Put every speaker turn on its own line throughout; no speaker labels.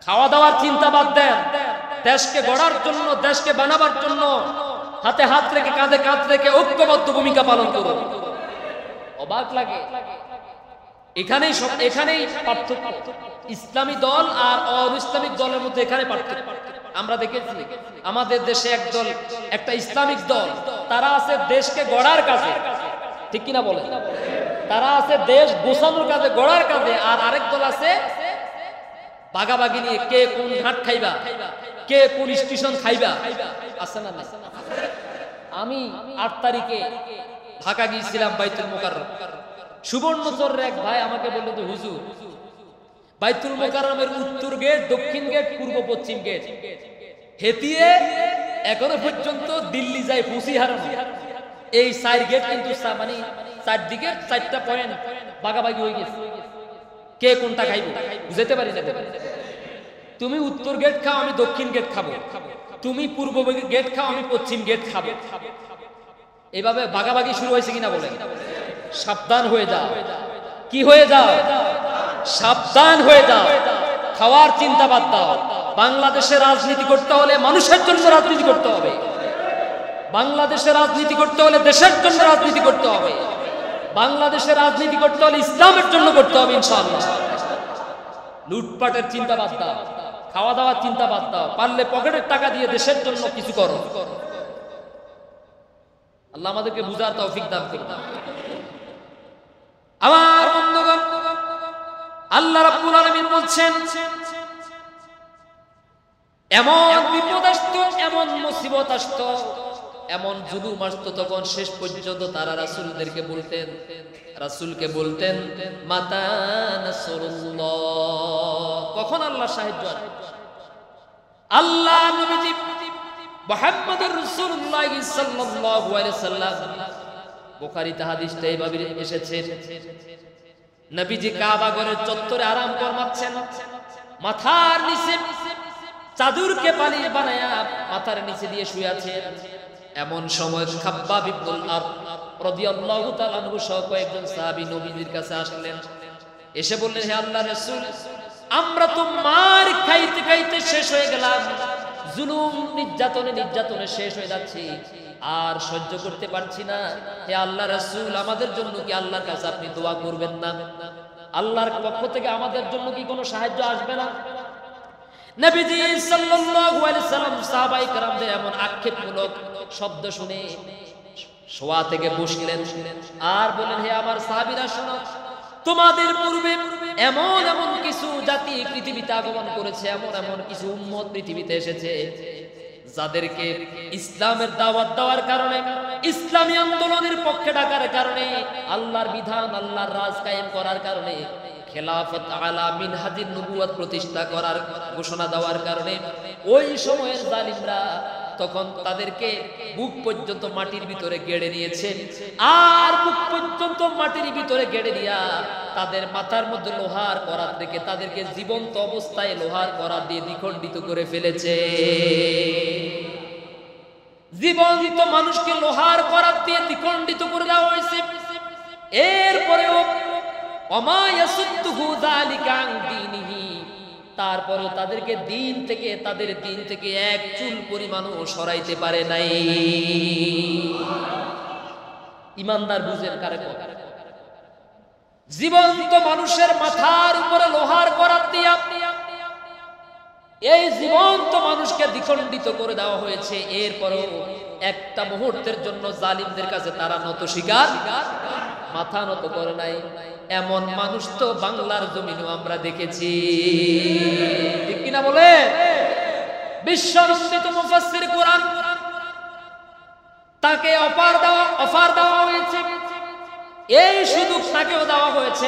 খাওয়া দাওয়ার চিন্তা বাদ দেন, দেশকে গড়ার জন্য, দেশকে বানাবার জন্য হাতে হাত রেখে, কাঁধে কাঁধ রেখে ঐক্যবদ্ধ ভূমিকা পালন করুন। অবাক লাগে, এখানেই পার্থক্য। ইসলামী দল আর অইসলামিক দলের মধ্যে এখানে পার্থক্য। আমরা দেখেছি আমাদের দেশে একদল, একটা ইসলামিক দল, তারা আছে দেশকে গড়ার কাজে, ঠিক কিনা বলেন? তারা আছে দেশ গোছানোর কাজে, গড়ার কাজে। আর আরেক দল আছে বাগাবাগি নিয়ে, কে কোন ঘাট খাইবা, কে কোন স্টেশন খাইবা, আছে না? আমি 8 তারিখে ঢাকা গিয়েছিলাম, বাইতুল মোকাররম। সুবর্ণচরের এক ভাই আমাকে বলল যে হুজুর, বাইতুল মোকাররমের উত্তর গেট, দক্ষিণ গেট, পূর্ব পশ্চিম গেট হেতিয়ে এখনো পর্যন্ত দিল্লি যায় ফুসি হারানো। এই 4 গেট কিন্তু মানে 4 দিকে 4টা পয়েন্ট বাগাবাগি হয়ে গেছে, কে কোনটা খাইব বুঝতে পারি না। তুমি উত্তর গেট খাও, আমি দক্ষিণ গেট খাবো, তুমি পূর্ব গেট খাও, আমি পশ্চিম গেট খাবো। এইভাবে ভাগাভাগি শুরু হয়েছে কিনা বলে? সাবধান হয়ে যাও। কি হয়ে যাও? সাবধান হয়ে যাও। খাওয়ার চিন্তা বাদ দাও। বাংলাদেশে রাজনীতি করতে হলে মানুষের জন্য রাজনীতি করতে হবে। বাংলাদেশে রাজনীতি করতে হলে দেশের জন্য রাজনীতি করতে হবে। বাংলাদেশে রাজনীতি করতে হলে ইসলামের জন্য করতে হবে ইনশাআল্লাহ। লুটপাটের চিন্তা বাদ দাও, খাওয়া দাওয়ার চিন্তা বাদ দাও। পারলে পকেটের টাকা দিয়ে দেশের জন্য কিছু করো। আল্লাহ আমাদেরকে বুঝার তৌফিক দান করুন। আমার বন্ধুগণ, আল্লাহ রাব্বুল আলামিন বলছেন, এমন বিপদ আসতো, এমন মুসিবত আসতো, এমন জুলুম আসতো, তখন শেষ পর্যন্ত তারা রাসূলকে বলতেন মাতা নাসরুল্লাহ, কখন আল্লাহ সাহায্য আসবে? আল্লাহ নবীজি মুহাম্মদুর রাসূলুল্লাহ সাল্লাল্লাহু আলাইহি সাল্লাম, বুখারীতে হাদিসটা এইভাবে এসেছে, নবীজি কাবা ঘরের চত্বরে আরাম ফরমাচ্ছেন, মাথার নিচে চাদরকে পালিশ বানায়া মাথার নিচে দিয়ে শুয়ে আছেন। এমন সময় খাব্বাব ইবনুল আরব রাদিয়াল্লাহু তাআলা আনহু সহ কয়েকজন সাহাবী নবীজির কাছে আসলেন। এসে বললেন, হে আল্লাহর রাসূল, আমরা তো মার খাইতে খাইতে শেষ হয়ে গেলাম, জুলুম নির্যাতনে শেষ হয়ে যাচ্ছি, আর সহ্য করতে পারছি না। হে আল্লাহর রাসূল, আমাদের জন্য কি আল্লাহর কাছে আপনি দোয়া করবেন না? আল্লাহর পক্ষ থেকে আমাদের জন্য কি কোনো সাহায্য আসবে না? নবীজি সাল্লাল্লাহু আলাইহি সাল্লাম সাহাবায়ে কেরামদের এমন আক্ষেপমূলক শব্দ শুনে শোয়া থেকে বসলেন আর বলেন, হে আমার সাহাবীরা শোনো, তোমাদের পূর্বে এমন এমন কিছু জাতি পৃথিবীতে আগমন করেছে, এমন কিছু উম্মত পৃথিবীতে এসেছে, যাদেরকে ইসলামের দাওয়াত দেওয়ার কারণে, ইসলামী আন্দোলনের পক্ষে ডাকার কারণে, আল্লাহর বিধান, আল্লাহর রাজ কায়েম করার কারণে, খেলাফত আলা মিনহাজিন নবুয়ত প্রতিষ্ঠা করার ঘোষণা দেওয়ার কারণে ওই সময়ের জালিমরা তখন তাদেরকে বুক পর্যন্ত মাটির ভিতরে গেড়ে নিয়েছে। আর বুক পর্যন্ত মাটির ভিতরে গেড়ে দিয়া তাদের মাথার মধ্যে লোহার করাত রেখে তাদেরকে জীবন্ত অবস্থায় লোহার করাত দিয়ে দ্বিখণ্ডিত করে ফেলেছে। জীবন্ত মানুষকে লোহার করাত দিয়ে দ্বিখণ্ডিত করে দেওয়া হয়েছে। এরপরেও তারপরে তাদেরকে তাদের দিন থেকে এক চুল পরিমাণও সরাইতে পারে নাই। ইমানদার বুঝেন কারে কথা? জীবন্ত মানুষের মাথার উপরে লোহার করাত দিয়া এই জীবন্ত মানুষকে দ্বিখণ্ডিত করে দেওয়া হয়েছে। এরপরেও একটা মুহূর্তের জন্য জালিমদের কাছে তারা নত স্বীকার, মাথা নত করে নাই। এমন মানুষ তো বাংলার জমিনেও আমরা দেখেছি, ঠিক কিনা বলে? বিশ্ববিখ্যাত মুফাসসির কোরআন, তাকে অফার দেওয়া হয়েছে, এই সুযোগ তাকেও দেওয়া হয়েছে।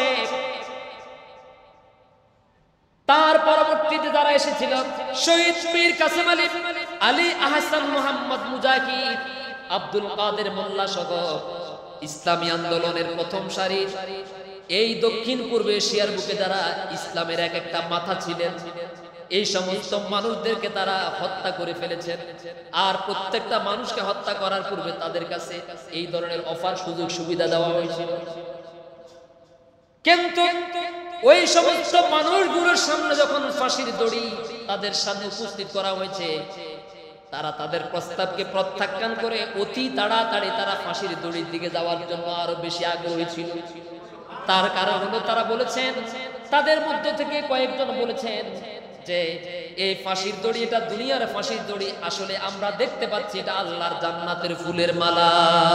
তার পরবর্তীতে যারা এসেছিল, শহীদ পীর কাসেম আলী আহসান মোহাম্মদ মুজাহিদ, আব্দুল কাদের মোল্লা সহ ইসলামী আন্দোলনের প্রথম সারির এই দক্ষিণ পূর্ব এশিয়ার বুকে যারা ইসলামের এক একটা মাথা ছিলেন, এই সমস্ত মানুষদেরকে তারা হত্যা করে ফেলেছেন। আর প্রত্যেকটা মানুষকে হত্যা করার পূর্বে তাদের কাছে এই ধরনের অফার, সুযোগ সুবিধা দেওয়া হয়েছিল। কিন্তু ওই সমস্ত মানুষগুলোর সামনে যখন ফাঁসির দড়ি তাদের সামনে উপস্থিত করা হয়েছে, তারা তাদের প্রস্তাবকে প্রত্যাখ্যান করে অতি তাড়াতাড়ি তারা ফাঁসির দড়ির দিকে যাওয়ার জন্য আরো বেশি আগ্রহী ছিল। তার কারণ হলো তারা বলেছেন, তাদের মধ্য থেকে কয়েকজন বলেছেন যে এই ফাঁসির দড়ি এটা দুনিয়ার ফাঁসির দড়ি, আসলে আমরা দেখতে পাচ্ছি এটা আল্লাহর জান্নাতের ফুলের মালা।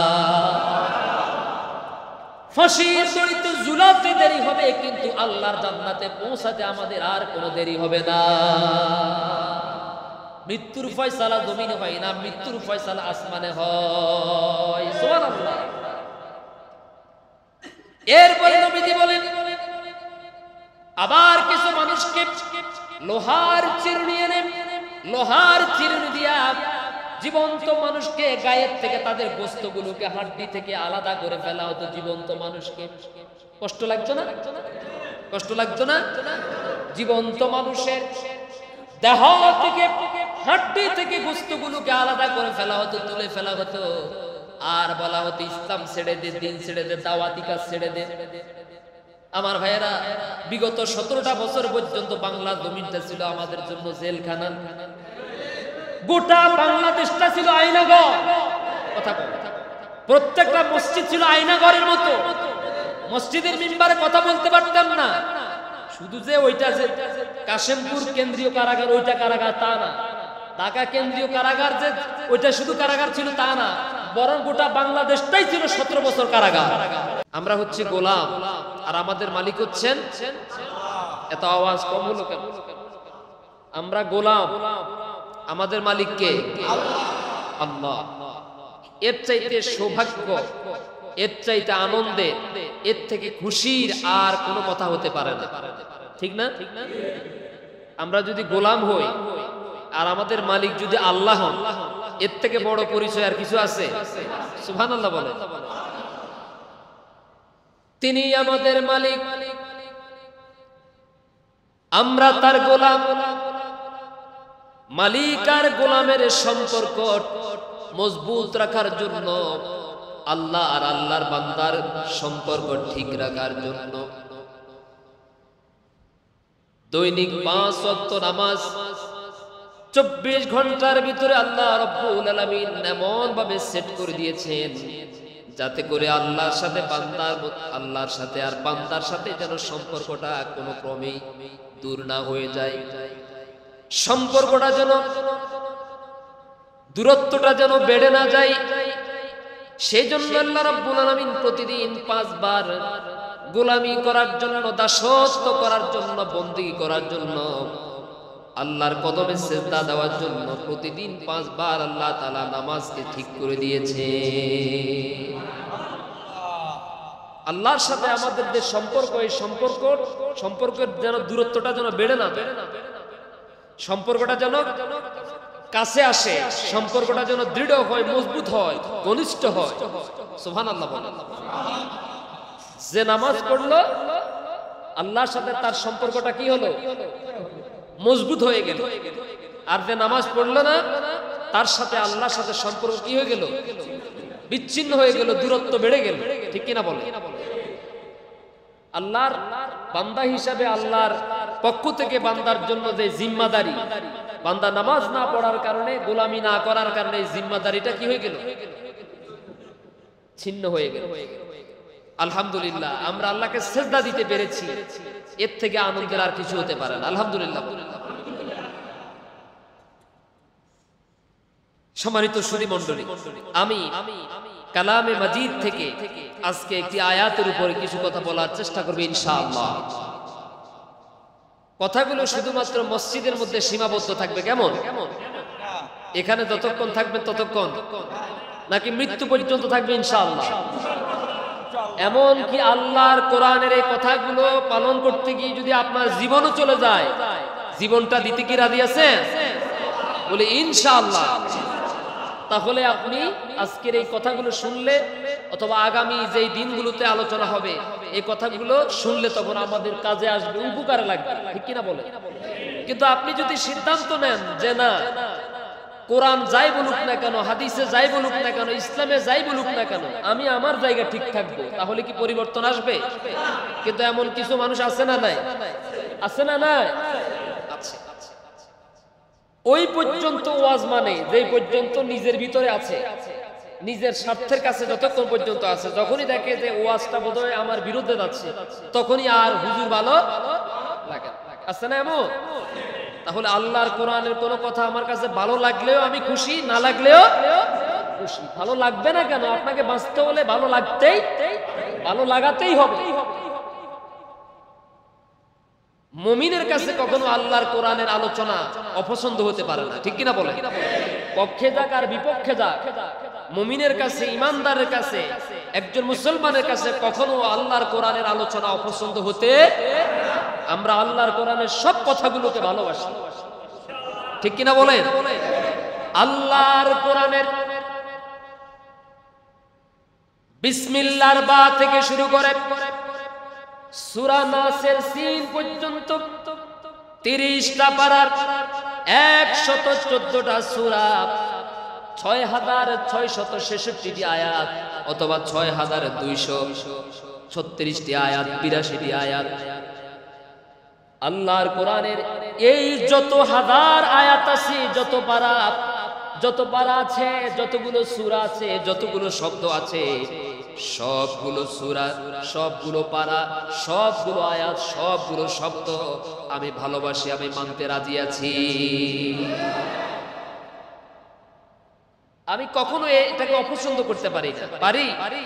ফাঁসির দড়িতে ঝুলাতে দেরি হবে, কিন্তু আল্লাহর জান্নাতে পৌঁছাতে আমাদের আর কোনো দেরি হবে না। মৃত্যুর ফয়সালা জমিনে হয় না, মৃত্যুর ফয়সালা আসমানে হয়। সুবহানাল্লাহ। এরপরে নবীজি বলেন, আবার কিছু মানুষকে লোহার চিরুনি এনে, লোহার চিরুনি দিয়া জীবন্ত মানুষকে গায়ের থেকে তাদের গোশতগুলোকে হাড্ডি থেকে আলাদা করে ফেলা হতো। জীবন্ত মানুষকে কষ্ট লাগতো না? কষ্ট লাগতো না? জীবন্ত মানুষের দেহ থেকে হাড্ডি থেকে গোশতগুলোকে আলাদা করে ফেলা হতো, তুলে ফেলা হতো, আর বলা হতো ইসলাম ছেড়ে দে, দিন ছেড়ে দে, দাওয়াতি কাজ ছেড়ে দে। আমার ভাইয়েরা, বিগত 17টা বছর পর্যন্ত বাংলা জমিনটা ছিল আমাদের জন্য জেলখানা। গোটা বাংলাদেশটা ছিল আয়নাঘর। কথা বল, প্রত্যেকটা মসজিদ ছিল আয়নাঘরের মতো। মসজিদের মিম্বারে কথা বলতে পারতাম না। শুধু যে ওইটা যে কাশেমপুর কেন্দ্রীয় কারাগার ওইটা কারাগার তা না, ঢাকা কেন্দ্রীয় কারাগার যে ওইটা শুধু কারাগার ছিল তা না, বরং গোটা বাংলাদেশটাই ছিল 17 বছর কারাগার। আমরা হচ্ছে গোলাম, আর আমাদের মালিক হচ্ছেন। এত আওয়াজ কম হলো কেন? আমরা গোলাম, আমাদের মালিক কে? আল্লাহ। এর চাইতে সৌভাগ্য, এর চাইতে আনন্দে, এর থেকে খুশির আর কোনো কথা হতে পারে না, ঠিক না? আমরা যদি গোলাম হই আর আমাদের মালিক যদি আল্লাহ হন, এর থেকে বড় পরিচয় আর কিছু আছে? সুবহানাল্লাহ বলে। তিনি আমাদের মালিক, আমরা তার গোলাম। মালিক আর গোলামের সম্পর্ক মজবুত রাখার জন্য, আল্লাহ আর আল্লাহর বান্দার সম্পর্ক ঠিক রাখার জন্য দৈনিক 5 ওয়াক্ত নামাজ 24 ঘন্টার ভিতরে আল্লাহ রাব্বুল আলামিন এমন ভাবে সেট করে দিয়েছেন যাতে করে আল্লাহর সাথে বান্দার, আল্লাহর সাথে আর বান্দার সাথে যেন সম্পর্কটা কোনো ক্রমেই দূর না হয়ে যায়, সম্পর্কটা যেন, দূরত্বটা যেন বেড়ে না যায়। সেই জন্য আল্লাহ রাব্বুল আলামিন প্রতিদিন 5 বার গোলামি করার জন্য, দাসত্ব করার জন্য, বন্দী করার জন্য, আল্লাহর কদমে সিজদা দেওয়ার জন্য প্রতিদিন 5 বার আল্লাহ তাআলা নামাজকে ঠিক করে দিয়েছে। আল্লাহর সাথে আমাদের যে সম্পর্ক, এই সম্পর্কের যেন দূরত্বটা যেন বেড়ে না, সম্পর্কটা যেন কাছে আসে, সম্পর্কটা যেন দৃঢ় হয়, মজবুত হয়, ঘনিষ্ঠ হয়। সুবহানাল্লাহ বলেন। যে নামাজ পড়লো আল্লাহর সাথে তার সম্পর্কটা কি হলো? মজবুত হয়ে গেল। আর যে নামাজ পড়লো না তার সাথে আল্লাহর সাথে সম্পর্ক কি হয়ে গেল? বিচ্ছিন্ন হয়ে গেল, দূরত্ব বেড়ে গেল। ঠিক কিনা বলেন? আল্লাহর বান্দা হিসাবে আল্লাহর পক্ষ থেকে বান্দার জন্য যে জিম্মাদারি, বান্দা নামাজ না পড়ার কারণে, গোলামি না করার কারণে জিম্মাদারিটা কি হয়ে গেল? ছিন্ন হয়ে গেল। আলহামদুলিল্লাহ, আমরা আল্লাহকে সিজদা দিতে পেরেছি, এর থেকে আনন্দের আর কিছু হতে পারে না। আলহামদুলিল্লাহ। সম্মানিত সুধী মণ্ডলী, আমি কালামে মাজিদ থেকে আজকে একটি আয়াতের উপরে কিছু কথা বলার চেষ্টা করব ইনশাআল্লাহ। কথাগুলো শুধুমাত্র মসজিদের মধ্যে সীমাবদ্ধ থাকবে। কেমন? এখানে যতক্ষণ থাকবেন ততক্ষণ, নাকি মৃত্যু পর্যন্ত থাকবে ইনশাআল্লাহ? এমন কি আল্লাহর কোরআনের এই কথাগুলো পালন করতে গিয়ে যদি আপনার জীবনও চলে যায়, জীবনটা দিতে কি রাজি আছেন? বলে ইনশাআল্লাহ। তাহলে আপনি আজকের এই কথাগুলো শুনলে, অথবা আগামী যেই দিনগুলোতে আলোচনা হবে এই কথাগুলো শুনলে তখন আমাদের কাজে আসবে, উপকারে লাগবে। ঠিক কিনা বলে? কিন্তু আপনি যদি সিদ্ধান্ত নেন যে না, কোরআন যাই বলুক না কেন, হাদিসে যাই বলুক না কেন, ইসলামে যাই বলুক না কেন, আমি আমার জায়গা ঠিক থাকবো, তাহলে কি পরিবর্তন আসবে? কিন্তু এমন কিছু মানুষ আছে না নাই? আছে না নাই? আছে। ওই পর্যন্ত ওয়াজ মানে যেই পর্যন্ত নিজের ভিতরে আছে, নিজের স্বার্থের কাছে যতক্ষণ পর্যন্ত আছে, যখনই দেখে যে ওয়াজটা বোধহয় আমার বিরুদ্ধে যাচ্ছে, তখনই আর হুজুর ভালো লাগে। আছে না এমন? তাহলে আল্লাহর কোরআনের কোনো কথা আমার কাছে ভালো লাগলেও আমি খুশি, না লাগলেও খুশি। ভালো লাগবে না কেন? আপনাকে বাঁচতে হলে ভালো লাগাতেই হবে। মুমিনের কাছে কখনো আল্লাহর কোরআনের আলোচনা অপছন্দ হতে পারে না, ঠিক কিনা বলেন? পক্ষে যাক আর বিপক্ষে যাক, মুমিনের কাছে, ইমানদারের কাছে, একজন মুসলমানের কাছে কখনো আল্লাহর কোরআনের আলোচনা অপছন্দ হতে, আমরা আল্লাহর কোরআনের সব কথাগুলোকে ভালোবাসি, ঠিক কিনা বলেন? আল্লাহর কোরআনের বিসমিল্লাহর বা থেকে শুরু করে সূরা নাসের সিন পর্যন্ত 30টা পারার 114টা সূরা, 6666টি আয়াত অথবা 6236টি আয়াত, 82টি আয়াত। আল্লাহর কোরআনের এই যত হাজার আয়াত আছে, যত পারা আছে, যতগুলো সূরা আছে, যতগুলো শব্দ আছে, সবগুলো সূরা, সবগুলো পারা, সবগুলো আয়াত, সবগুলো শব্দ আমি ভালোবাসি, আমি মানতে রাজি আছি। আমি কখনো এটাকে অপছন্দ করতে পারি না। পারি?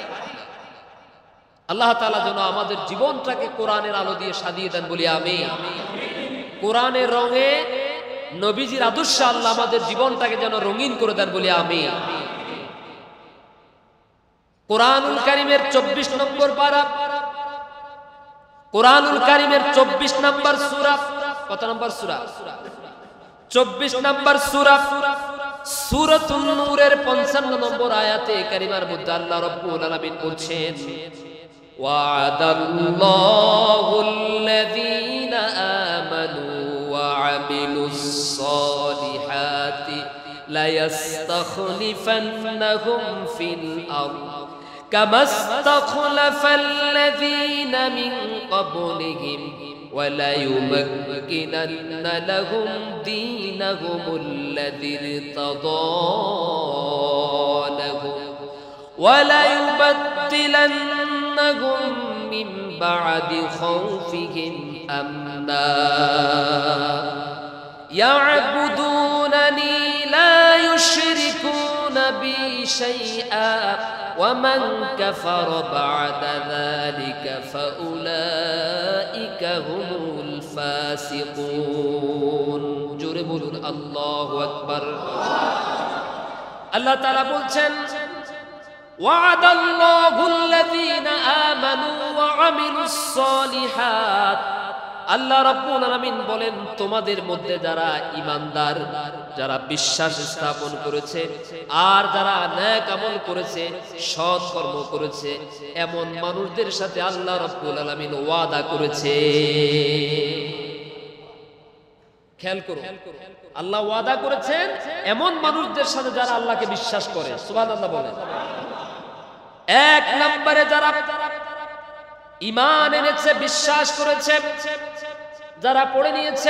আল্লাহ তাআলা যেন আমাদের জীবনটাকে কোরআনের আলো দিয়ে সাজিয়ে দেন বলি আমি। কোরআনের রঙে, নবীজির আদর্শে আল্লাহ আমাদের জীবনটাকে যেন রঙিন করে দেন বলি আমি। কোরআনুল কারীমের 24 নম্বর পারা, কোরআনুল কারীমের 24 নম্বর সূরা, কত নম্বর সূরা? 24 নম্বর সূরা, সূরাতুন নূরের 55 নম্বর আয়াতে কারিমার মধ্যে আল্লাহ রাব্বুল আলামিন বলছেন, ওয়া'দাল্লাহুল্লাযীনা আমানু ওয়া আমিলুস সালিহাতি লা ইস্তাখলিফান্নাহুম ফিল আরদ কামা ইস্তাখলাফাল্লাযীনা মিন ক্বাবলিহিম ওয়া লা ইউমাক্কিনান্না লাহুম দীনাহুমুল লাযী ইরতাদা লাহুম ওয়া লা ইউবাদদিলান্নাহুম মিন বা'দি খাউফিহিম আমনা ইয়া'বুদুনানি লা ইউশরিকুনা বি শাইআ ওয়া মান কাফারা বা'দা যালিকা ফাউলাইকা হুমুল ফাসিকুন। জোরে বলুন আল্লাহু আকবার। আল্লাহ তাআলা বলছেন, ওয়া'দাল্লাহুল্লাযীনা আমানু ওয়া আমিলুস সালিহাত। আল্লাহ রাব্বুল আলামিন বলেন, তোমাদের মধ্যে যারা ঈমানদার, যারা বিশ্বাস স্থাপন করেছে আর যারা নেক আমল করেছে, সৎ কর্ম করেছে, এমন মানুষদের সাথে আল্লাহ রাব্বুল আলামিন ওয়াদা করেছে। খেয়াল করো, আল্লাহ ওয়াদা করেছেন এমন মানুষদের সাথে যারা আল্লাহকে বিশ্বাস করে। সুবহানাল্লাহ বলেন। এক নম্বরে যারা ঈমান এনেছে, বিশ্বাস করেছে, যারা পড়ে নিয়েছে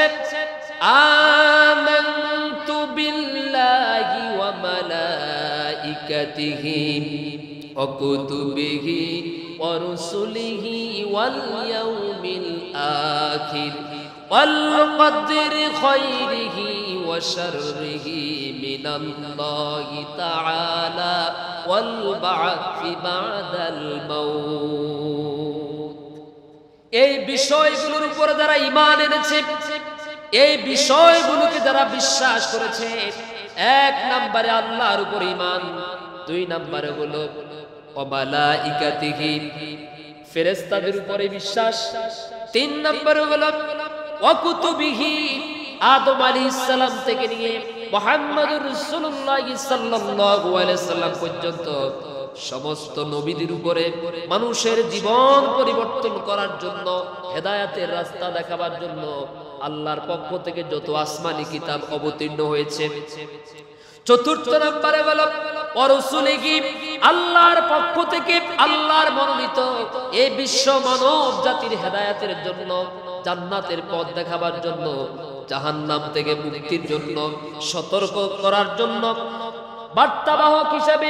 আমানতু বিল্লাহি ওয়া মালাইকাতিহি ওয়া কুতুবিহি ওয়া রুসুলিহি ওয়াল ইয়াউমিল আখির ওয়াল কদরি খায়রিহি ওয়া শাররিহি মিনাল্লাহি তাআলা ওয়াল বা'থি বা'দাল মাউত। এই বিষয়গুলোর উপর যারা ঈমান এনেছে, এই বিষয়গুলোকে যারা বিশ্বাস করেছে, এক নম্বরে আল্লাহর উপর ঈমান, দুই নম্বরে হলো ওয়া মালাইকাতিহি, ফেরেশতাদের উপরে বিশ্বাস, তিন নম্বরে হলো ওয়া কুতুবিহি, আদম আলাইহিস সালাম থেকে নিয়ে মুহাম্মদুর রাসূলুল্লাহ সাল্লাল্লাহু আলাইহি সাল্লাম পর্যন্ত সমস্ত নবীদের উপরে মানুষের জীবন পরিবর্তন করার জন্য, হেদায়েতের রাস্তা দেখাবার জন্য আল্লাহর পক্ষ থেকে যত আসমানি কিতাব অবতীর্ণ হয়েছে। চতুর্থ নম্বরে হলো ওয়া রাসূলিহি আল্লাহর পক্ষ থেকে আল্লাহর মনোনীত এই বিশ্ব মানব জাতির হেদায়েতের জন্য, জান্নাতের পথ দেখাবার জন্য, জাহান্নাম থেকে মুক্তির জন্য, সতর্ক করার জন্য বার্তাবাহক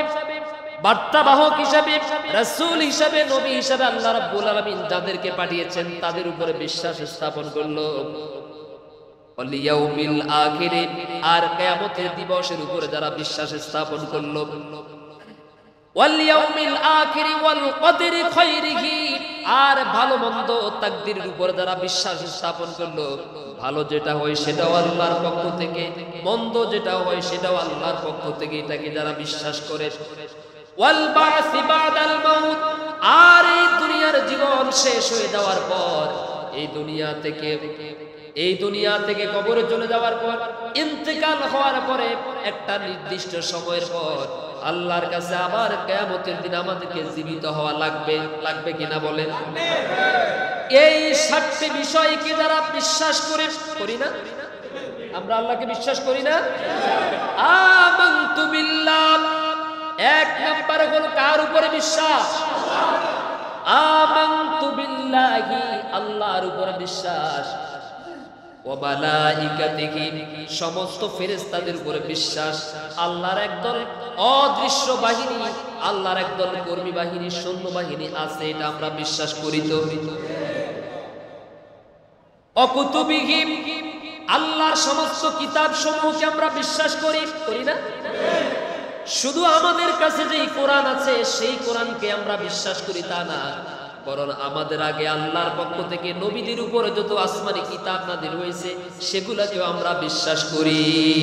হিসাবে রাসূল হিসাবে নবী হিসাবে আল্লাহ রাব্বুল আলামিন যাদেরকে পাঠিয়েছেন তাদের উপরে বিশ্বাস স্থাপন করলো। ওয়াল ইয়াউমিল আখির আর কিয়ামতের দিবসের উপরে যারা বিশ্বাস স্থাপন করলো, ওয়াল ইয়াউমিল আখির ওয়াল কদরি খায়রিহি আর ভালো মন্দ তাকদীরের উপর যারা বিশ্বাস স্থাপন করলো, ভালো যেটা হয় সেটাও আল্লাহর পক্ষ থেকে, মন্দ যেটা হয় সেটাও আল্লাহর পক্ষ থেকে, এটাকে যারা বিশ্বাস করে, ওয়াল বা'সি বা'দাল মাউত আর এই দুনিয়ার জীবন শেষ হয়ে যাওয়ার পর, এই দুনিয়া থেকে কবরে চলে যাওয়ার পর, ইন্তেকাল হওয়ার পরে একটা নির্দিষ্ট সময়ের পর আল্লাহর কাছে আবার কিয়ামতের দিন আমাদেরকে জীবিত হওয়া লাগবে কিনা বলেন? এই 7টি বিষয়কে যারা বিশ্বাস করি না, আমরা আল্লাহকে বিশ্বাস করি না। আমানতু বিল্লাহ, এক নাম্বার হলো কার উপরে বিশ্বাস? আমানতু বিল্লাহি, আল্লাহর উপরে বিশ্বাস। ওয়া মালাইকাতিহি, সমস্ত ফেরেশতাদের উপরে বিশ্বাস। আল্লাহর একদল অদৃশ্য বাহিনী, আল্লাহর একদল কর্মী বাহিনী, সৈন্য বাহিনী আছে, এটা আমরা বিশ্বাস করি তো। অকুতুবিহি, আল্লাহর সমস্ত কিতাব সমূহকে আমরা বিশ্বাস করি না? শুধু আমাদের কাছে যেই কোরআন আছে সেই কোরআনকে আমরা বিশ্বাস করি তা না, বরং আমাদের আগে আল্লাহর পক্ষ থেকে নবীদের উপরে যত আসমানি কিতাব নাযিল হয়েছে সেগুলোকেও আমরা বিশ্বাস করি।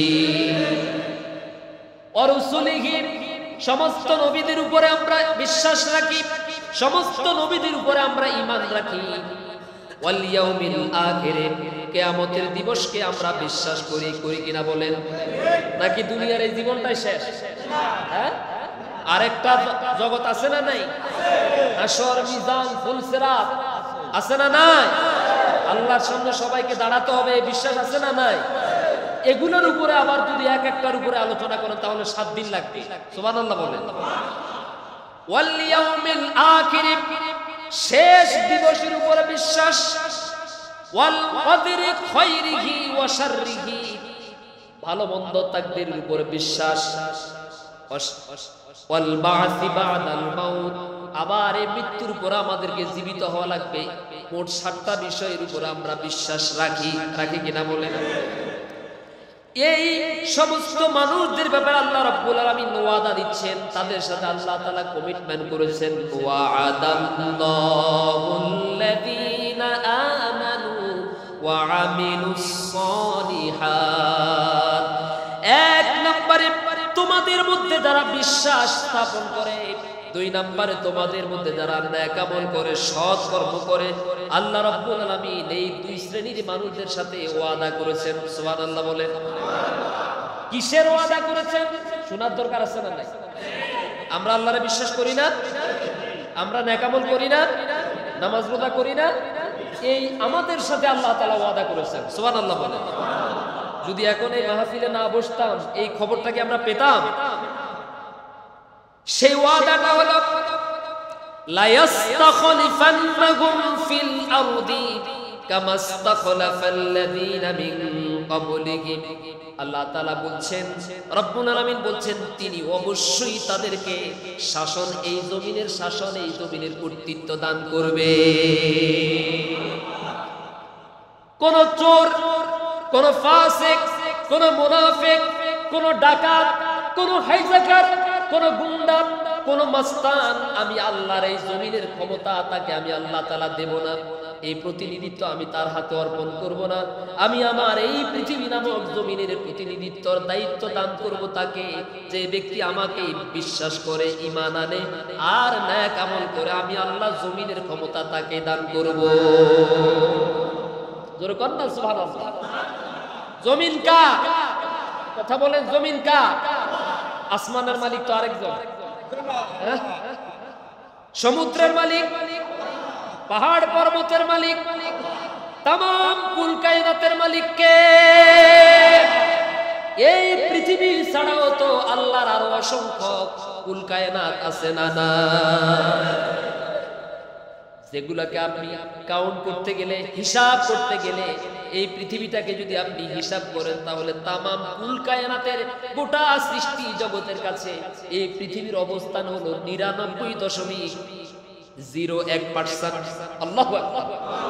ওয়া রাসূলিহি, সমস্ত নবীদের উপরে আমরা বিশ্বাস রাখি, সমস্ত নবীদের উপরে আমরা ঈমান রাখি। ওয়াল ইয়াউমিল আখির, কিয়ামতের দিবসকে আমরা বিশ্বাস করি কিনা বলেন? নাকি দুনিয়ার এই জীবনটাই শেষ? হ্যাঁ, আরেকটা জগৎ আছে না নাই? হাসর, মিজান, ফুলসিরাত আছে না নাই? আল্লাহর সামনে সবাইকে দাঁড়াতে হবে, এই বিশ্বাস আছে না নাই? এগুলোর উপরে আবার যদি এক একটার উপরে আলোচনা করেন তাহলে 7 দিন লাগবে। সুবহানাল্লাহ বলেন। ওয়াল ইয়াউমিল আখির, শেষ দিবসের উপরে বিশ্বাস। ওয়াল কদরি খায়রিহি ওয়া শাররিহি, ভালো মন্দ তাকদীরের উপরে বিশ্বাস। ওয়াল বা'সি বা'দাল মাউত, আবার এই মৃত্যুর পর আমাদেরকে জীবিত হওয়া লাগবে। মোট 7টা বিষয়ের উপর আমরা বিশ্বাস রাখি কিনা বলেন? এই সমস্ত মানুষদের ব্যাপারে আল্লাহ রাব্বুল আলামিন ওয়াদা দিচ্ছেন, তাদের সাথে আল্লাহ তাআলা কমিটমেন্ট করেছেন। ওয়া'আদাল্লাহুল্লাযীনা আমানু ওয়া আমিলুস সালিহাত, এক নম্বরে তোমাদের মধ্যে যারা বিশ্বাস স্থাপন করে, 2 নম্বরে তোমাদের মধ্যে যারা নেক আমল করে, সৎ কর্ম করে, আল্লাহ রাব্বুল আলামিন এই 2 শ্রেণীর মানুষদের সাথে ওয়াদা করেছেন। সুবহানাল্লাহ বলেন। কিসের ওয়াদা করেছেন শোনার দরকার আছে না নাই? আমরা আল্লাহরে বিশ্বাস করি না, আমরা নেক আমল করি না, নামাজ রোজা করি না, এই আমাদের সাথে আল্লাহ তাআলা ওয়াদা করেছেন। সুবহানাল্লাহ বলেন। যদি এখন এই মাহফিলে না বসতাম এই খবরটা কি আমরা পেতাম? সেই ওয়াদাটা হলো লা ইস্তাখলিফান্নাহুম ফিল আরদি কামা ইস্তাখলাফাল্লাযীনা মিন ক্বাবলিহিম। আল্লাহ তাআলা বলছেন, রব্বুল আলামিন বলছেন, তিনি অবশ্যই তাদেরকে শাসন, এই জমিনের শাসন, এই জমিনের কর্তৃত্ব দান করবে। কোন চোর, কোন ফাসিক, কোন মুনাফিক, কোন ডাকাত, কোন হাইজাকার, কোন গুন্ডা, কোন মাস্তান, আমি আল্লাহর এই জমিনের ক্ষমতা তাকে আমি আল্লাহ তাআলা দেব না। এই প্রতিনিধিত্ব আমি তার হাতে অর্পণ করব না। আমি আমার এই পৃথিবী নামক জমিনের প্রতিনিধিত্বর দায়িত্ব দান করব তাকে, যে ব্যক্তি আমাকে বিশ্বাস করে, ঈমান আনে আর নেক আমল করে, আমি আল্লাহ জমিনের ক্ষমতা তাকে দান করব। জোরে কর না সুবহানাল্লাহ। জমিন কার? কথা বলেন, জমিন কার? আসমানের মালিক তো আরেকজন, সমুদ্রের মালিক, পাহাড় পর্বতের মালিক, तमाम कुल कायनातेर मालिक के এই পৃথিবী ছাড়াও তো আল্লাহর আরশ অসংখ্য কুল কায়নাত আছে না না, যেগুলোকে আপনি কাউন্ট করতে গেলে, হিসাব করতে গেলে, এই পৃথিবীটাকে যদি আপনি হিসাব করেন তাহলে তামাম কুল কায়নাতের গোটা সৃষ্টি জগতের কাছে এই পৃথিবীর অবস্থান হলো 99.01%। আল্লাহু আকবার।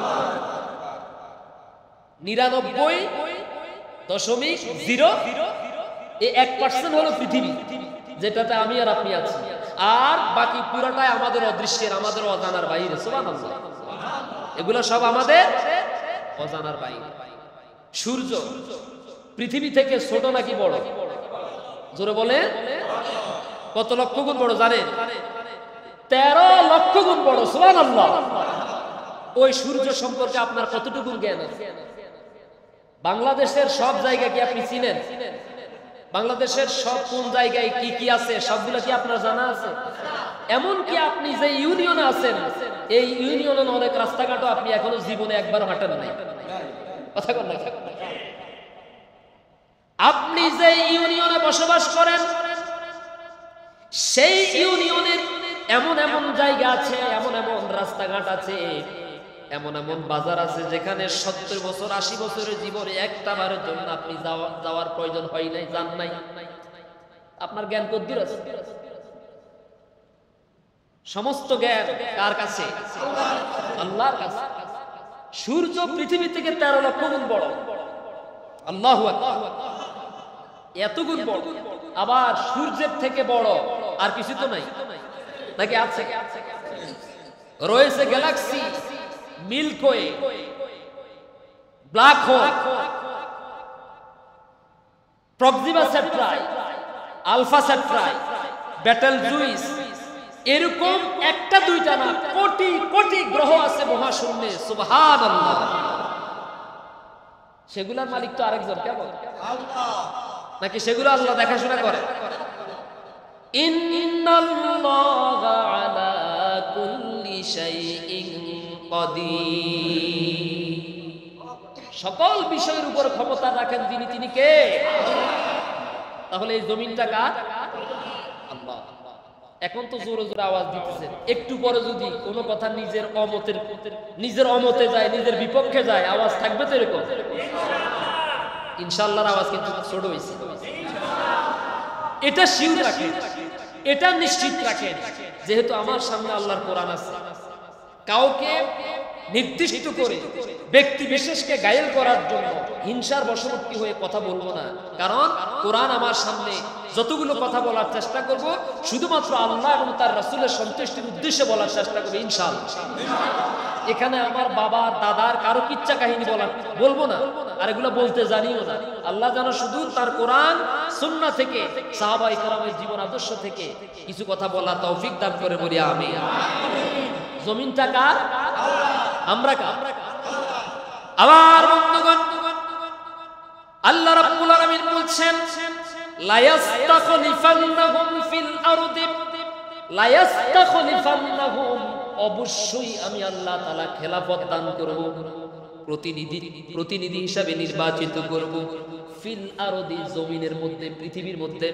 99.01% হলো পৃথিবী, যেটাতে আমি আর আপনি আছি, আর বাকি পুরাটাই আমাদের অদৃশ্যের, আমাদের অজানার বাইরে। সুবহানাল্লাহ। এগুলো সব আমাদের অজানার বাইরে। সূর্য পৃথিবী থেকে ছোট নাকি বড়? জোরে বলে। কত লক্ষ গুণ বড় জানেন? 13 লক্ষ গুণ বড়। সুবহানাল্লাহ। ওই সূর্য সম্পর্কে আপনার কতটুকু জ্ঞান আছে? বাংলাদেশের সব জায়গা কি আপনি চিনেন? বাংলাদেশের সব কোন জায়গায় কি কি আছে সবগুলো কি আপনার জানা আছে? এমন কি আপনি যে ইউনিয়নে আছেন, এই ইউনিয়নের অনেক রাস্তাঘাটও আপনি এখনো জীবনে একবার হাঁটেন নাই। কথা বল না। আপনি যে ইউনিয়নে বসবাস করেন, সেই ইউনিয়নের এমন এমন জায়গা আছে, এমন এমন রাস্তাঘাট আছে, এমন এমন বাজার আছে যেখানে 70 বছর 80 বছরের জীবনে একটা বারের জন্য আপনি যাওয়ার প্রয়োজন হয় নাই, যান নাই। আপনার জ্ঞান কদ্দূর আছে? সমস্ত জ্ঞান কার কাছে? আল্লাহর কাছে। সূর্য পৃথিবী থেকে 13 লক্ষ গুণ বড়। আল্লাহু আকবার। এত গুণ বড়। আবার সূর্যের থেকে বড় আর কিছু তো নাই, নাকি আছে? রয়েছে galaxy, Milky Way, black hole, Proxima Centauri, Alpha Centauri, Betelgeuse, এরকম একটা দুইটা না, কোটি কোটি গ্রহ আছে মহাশূন্যে। সুবহানাল্লাহ। সেগুলোর মালিক তো আরেকজন, কেমন? আল্লাহ। নাকি সেগুলো আল্লাহ দেখাশোনা করে? ইন্নাল্লাহা আলা কুল্লি শাইইন কাদির। সকল বিষয়ের উপর ক্ষমতা রাখেন যিনি, তিনি কে? তাহলে এই জমিনটা কার? আল্লাহ। এখন তো জোরে জোরে আওয়াজ দিতেছেন, একটু পরে যদি কোনো কথা নিজের অমতে যায়, নিজের বিপক্ষে যায়, আওয়াজ থাকবে তো এরকম? ইনশাআল্লাহর আওয়াজ কিন্তু ছোট হয়েছে। এটা শিওর রাখেন, এটা নিশ্চিত রাখেন, যেহেতু আমার সামনে আল্লাহর কোরআন আছে। কাউকে নির্দিষ্ট করে ব্যক্তি বিশেষকে গায়েল করার জন্য হিংসার বশবর্তী হয়ে কথা বলবো না, কারণ কোরআন আমার সামনে যতগুলো কথা বলার চেষ্টা করব শুধুমাত্র আল্লাহ এবং তার রাসূলের সন্তুষ্টির উদ্দেশ্যে বলার চেষ্টা করব ইনশাআল্লাহ। এখানে আমার বাবা দাদার কারো কিচ্ছা কাহিনী বলবো না, আর এগুলো বলতে জানিও না। আল্লাহ যেন শুধু তার কোরআন সুন্নাহ থেকে, সাহাবায়ে কেরামের জীবন আদর্শ থেকে কিছু কথা বলার তৌফিক দান করে বলি আমিন। জমিনটা কার? আমরা কার? আবার বন্ধুগণ, আল্লাহ রাব্বুল আলামিন বলছেন লা ইয়াস্তাখলিফান্নাহুম ফিল আরদি, লা ইয়াস্তাখলিফান্নাহুম, অবশ্যই আমি আল্লাহ তাআলা খেলাফত দান করব, প্রতিনিধি হিসাবে নির্বাচিত করব, ফিল আরদি, জমিনের মধ্যে, পৃথিবীর মধ্যে,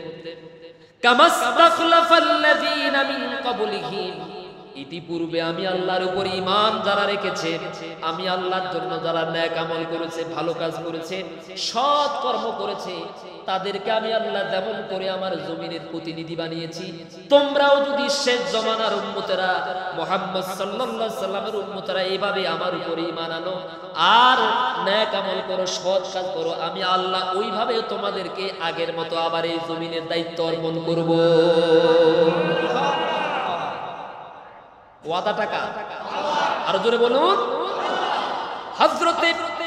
কামাস্তাখলাফাল্লাযীনা মিন ক্বাবলিহিম, ইতিপূর্বে আমি আল্লাহর উপর ঈমান যারা রেখেছে, আমি আল্লাহর জন্য যারা নেক আমল করেছে, ভালো কাজ করেছে, সৎ কর্ম করেছে, তাদেরকে আমি আল্লাহ যেমন করে আমার জমিনের প্রতিনিধি বানিয়েছি, তোমরাও যদি শেষ জমানার উম্মতেরা, মুহাম্মদ সাল্লাল্লাহু আলাইহি সাল্লামের উম্মতেরা এইভাবে আমার উপর ঈমান আনো আর নেক আমল করো, সৎ কাজ করো, আমি আল্লাহ ওইভাবে তোমাদেরকে আগের মতো আবার এই জমিনের দায়িত্ব অর্পণ করব। ওয়াদা টাকা আরো জোরে বলুন। হযরত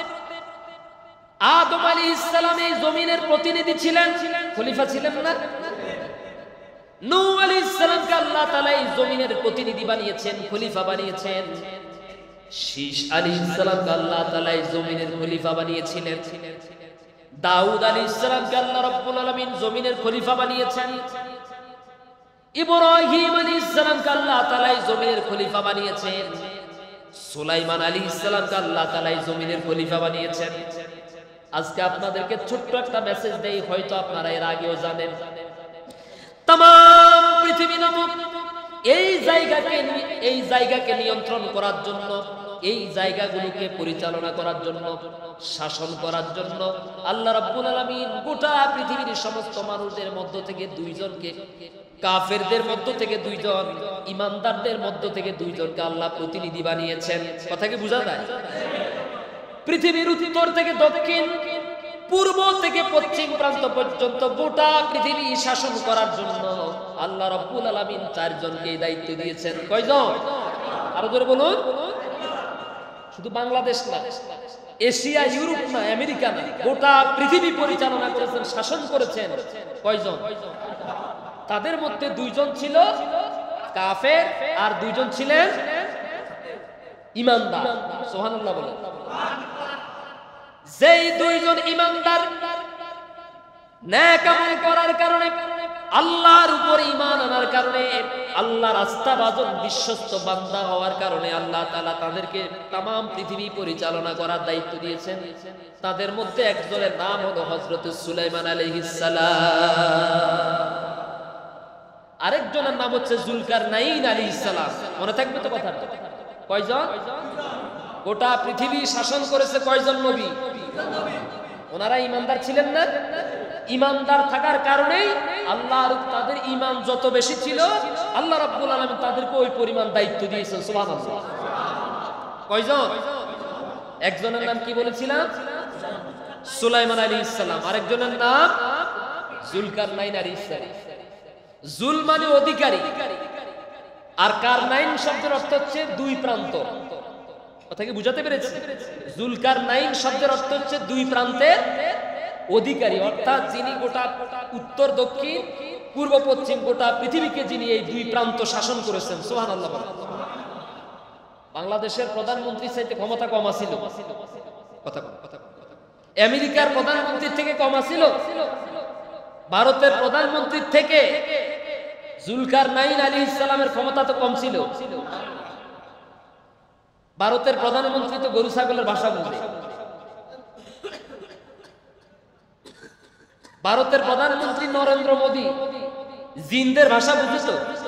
আদম আলাইহিস সালাম এই জমিনের প্রতিনিধি ছিলেন, খলিফা ছিলেন না? নূহ আলাইহিস সালামকে আল্লাহ তাআলা এই জমিনের প্রতিনিধি বানিয়েছেন, খলিফা বানিয়েছেন। শীশ আলাইহিস সালামকে আল্লাহ তাআলা এই জমিনের খলিফা বানিয়েছিলেন। দাউদ আলাইহিস সালামকে আল্লাহ রাব্বুল আলামিন জমিনের খলিফা বানিয়েছেন। ইব্রাহিম আলাইহিস সালামকে আল্লাহ তাআলা এই জমিনের খলিফা বানিয়েছেন। সুলাইমান আলাইহিস সালামকে আল্লাহ তাআলা এই জমিনের খলিফা বানিয়েছেন। আজকে আপনাদেরকে ছোট্ট একটা মেসেজ দেই, হয়তো আপনারা এর আগেও জানেন। তাম পৃথিবী নামক এই জায়গাকে নিয়ন্ত্রণ করার জন্য, এই জায়গাগুলোকে পরিচালনা করার জন্য, শাসন করার জন্য আল্লাহ রাব্বুল আলামিন গোটা পৃথিবীর সমস্ত মানুষদের মধ্য থেকে দুইজনকে, কাফেরদের মধ্য থেকে দুইজন, ইমানদারদের মধ্য থেকে দুইজনকে আল্লাহ প্রতিনিধি বানিয়েছেন। কথা কি বোঝা যায়? পৃথিবীর উত্তর থেকে দক্ষিণ, পূর্ব থেকে পশ্চিম প্রান্ত পর্যন্ত গোটা পৃথিবী শাসন করার জন্য আল্লাহ রাব্বুল আলামিন চারজনকে এই দায়িত্ব দিয়েছেন। কয়জন? আরো জোরে বলুন। শুধু বাংলাদেশ না, এশিয়া, ইউরোপ না, আমেরিকা না, গোটা পৃথিবী পরিচালনা করেছেন, শাসন করেছেন। কয়জন? তাদের মধ্যে দুইজন ছিল কাফের আর দুইজন ছিলেন ইমানদার। সুবহানাল্লাহ বলেন। যেই দুইজন ইমানদার নেক আমল করার কারণে, আল্লাহর উপর ঈমান আনার কারণে, আল্লাহর আস্থাভাজন বিশ্বস্ত বান্দা হওয়ার কারণে আল্লাহ তাআলা তাদেরকে तमाम পৃথিবী পরিচালনা করার দায়িত্ব দিয়েছেন। তাদের মধ্যে একজনের নাম হলো হযরত সুলাইমান আলাইহিস সালাম, আরেকজনের নাম হচ্ছে যুলকারনাইন আলাইহিস সালাম। মনে থাকবে তো কথাটা? কয়জন? গোটা পৃথিবী শাসন করেছে কয়জন নবী? ওনারা ইমানদার ছিলেন না? ইমানদার থাকার কারণেই আল্লাহর তাদের ঈমান যত বেশি ছিল, আল্লাহ রাব্বুল আলামিন তাদেরকে ওই পরিমাণ দায়িত্ব দিয়েছেন। সুবহানাল্লাহ। কয়জন? একজনের নাম কি বলেছিলাম? সুলাইমান আলাইহিস সালাম, আরেকজনের নাম যুলকারনাইন আলাইহিস সালাম। যুল মানে অধিকারী, আর কারনাইন শব্দের অর্থ হচ্ছে দুই প্রান্ত। কথা কি বুঝাতে পেরেছি? যুলকারনাইন শব্দের অর্থ হচ্ছে দুই প্রান্তের অধিকারী, অর্থাৎ যিনি গোটা উত্তর দক্ষিণ পূর্ব পশ্চিম গোটা পৃথিবীকে যিনি এই দুই প্রান্ত শাসন করেছেন। সুবহানাল্লাহ। বাংলাদেশের প্রধানমন্ত্রীর চাইতে ক্ষমতা কম ছিল। কথা আমেরিকার প্রধানমন্ত্রীর থেকে কম ছিল। ভারতের প্রধানমন্ত্রীর থেকে যুলকারনাইন আলাইহিস সালামের ক্ষমতা তো কম ছিল। ভারতের প্রধানমন্ত্রী তো গরু ছাগলের ভাষা বুঝে। ভারতের প্রধানমন্ত্রী নরেন্দ্র মোদী জিনদের ভাষা বুঝিত।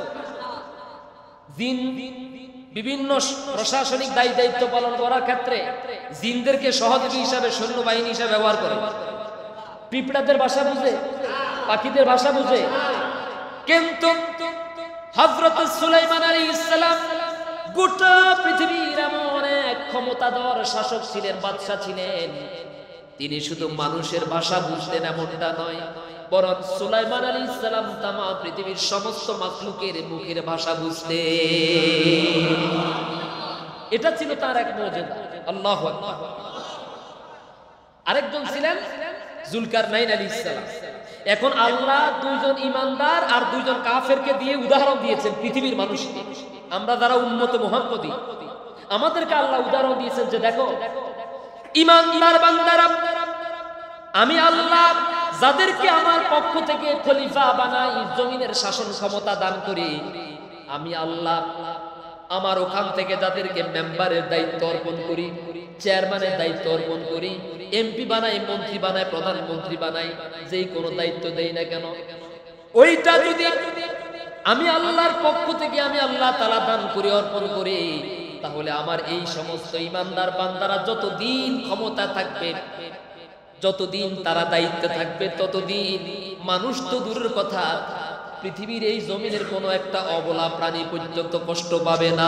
জিন বিভিন্ন প্রশাসনিক দায়িত্ব পালন করার ক্ষেত্রে জিনদেরকে সহযোগী হিসাবে, সৈন্যবাহিনী হিসাবে ব্যবহার করে। পিঁপড়াদের ভাষা বুঝে, পাখিদের ভাষা বুঝে। কিন্তু হযরত সুলাইমান আলাইহিস সালাম গোটা পৃথিবীর এমন এক ক্ষমতাধর শাসক ছিলেন, বাদশা ছিলেন। তিনি শুধু মানুষের ভাষা বুঝতেন এমনটা নয়, বরং সুলাইমান আলাইহিস সালাম তামাম পৃথিবীর সমস্ত মাখলুকের মুখের ভাষা বুঝতেন। এটা ছিল তার এক মুজিজা। আল্লাহু আকবার। আরেকজন ছিলেন যুলকারনাইন আলাইহিস সালাম। এখন আল্লাহ দুইজন ইমানদার আর দুইজন কাফেরকে দিয়ে উদাহরণ দিয়েছেন পৃথিবীর মানুষকে। আমরা যারা উম্মতে মুহাম্মদী, আমাদেরকে আল্লাহ উদাহরণ দিয়েছেন যে দেখো ইমানদার বান্দারা, আমি আল্লাহ যাদেরকে আমার পক্ষ থেকে খলিফা বানাই, জমিনের শাসন ক্ষমতা দান করি, আমি আল্লাহ আমার ওখান থেকে যাদেরকে মেম্বারের দায়িত্ব অর্পণ করি, চেয়ারম্যানের দায়িত্ব অর্পণ করি, এমপি বানাই, মন্ত্রী বানাই, প্রধানমন্ত্রী বানাই, যেই কোনো দায়িত্ব দেই না কেন, ওইটা যদি আমি আল্লাহর পক্ষ থেকে আমি আল্লাহ তাআলা দান করি, অর্পণ করি, তাহলে আমার এই সমস্ত ইমানদার বান্দারা যতদিন ক্ষমতা থাকবে, যতদিন তারা দায়িত্বে থাকবে, ততদিন মানুষ তো দূরের কথা, পৃথিবীর এই জমিনের কোনো একটা অবলা প্রাণী পর্যন্ত কষ্ট পাবে না।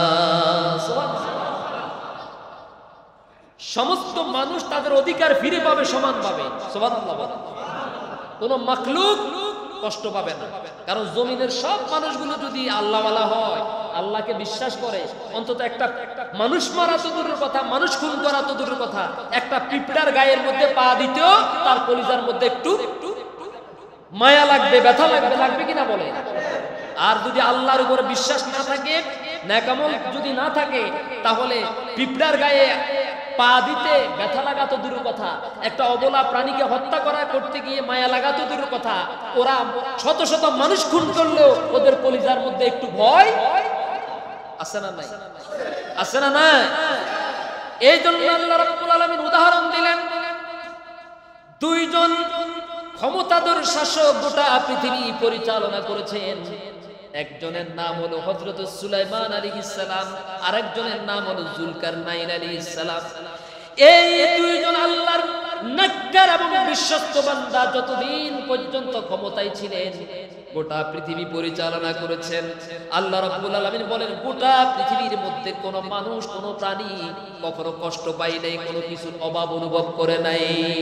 সমস্ত মানুষ তাদের অধিকার ফিরে পাবে, সমান পাবে। সুবহানাল্লাহ। কোন মাখলুক কষ্ট পাবে না, কারণ জমিনের সব মানুষগুলো যদি আল্লাহওয়ালা হয়, আল্লাহকে বিশ্বাস করে, অন্তত একটা মানুষ মারা তো দূরের কথা, মানুষ খুন করা তো দূরের কথা, একটা পিঁপড়ার গায়ের মধ্যে পা দিতেও তার কলিজার মধ্যে একটু মায়া লাগবে, ব্যথা লাগবে, লাগবে কিনা বলে। আর যদি আল্লাহর উপরে বিশ্বাস না থাকে, নেক আমল যদি না থাকে, তাহলে পিঁপড়ার গায়ে পা দিতে ব্যথা লাগা তো দূরের কথা, একটা অবলা প্রাণীকে হত্যা করা করতে গিয়ে মায়া লাগা তো দূরের কথা, ওরা শত শত মানুষ খুন করলেও ওদের কলিজার মধ্যে একটু ভয় আছে না নাই? আছে না নাই? এই জন্য আল্লাহ রাব্বুল আলামিন উদাহরণ দিলেন, দুইজন ক্ষমতাধর শাসক গোটা পৃথিবী পরিচালনা করেছেন। একজনের নাম হলো হযরত সুলাইমান আলাইহিস সালাম, আরেকজনের নাম হলো যুলকারনাইন আলাইহিস সালাম। এই দুইজন আল্লাহর নেককার এবং বিশ্বস্ত বান্দা যতদিন পর্যন্ত ক্ষমতায় ছিলেন গোটা পৃথিবী পরিচালনা করেছেন। আল্লাহ রাব্বুল আলামিন বলেন, গোটা পৃথিবীর মধ্যে কোনো মানুষ, কোনো প্রাণী কখনো কষ্ট পায় নাই, কোনো কিছুর অভাব অনুভব করে নাই।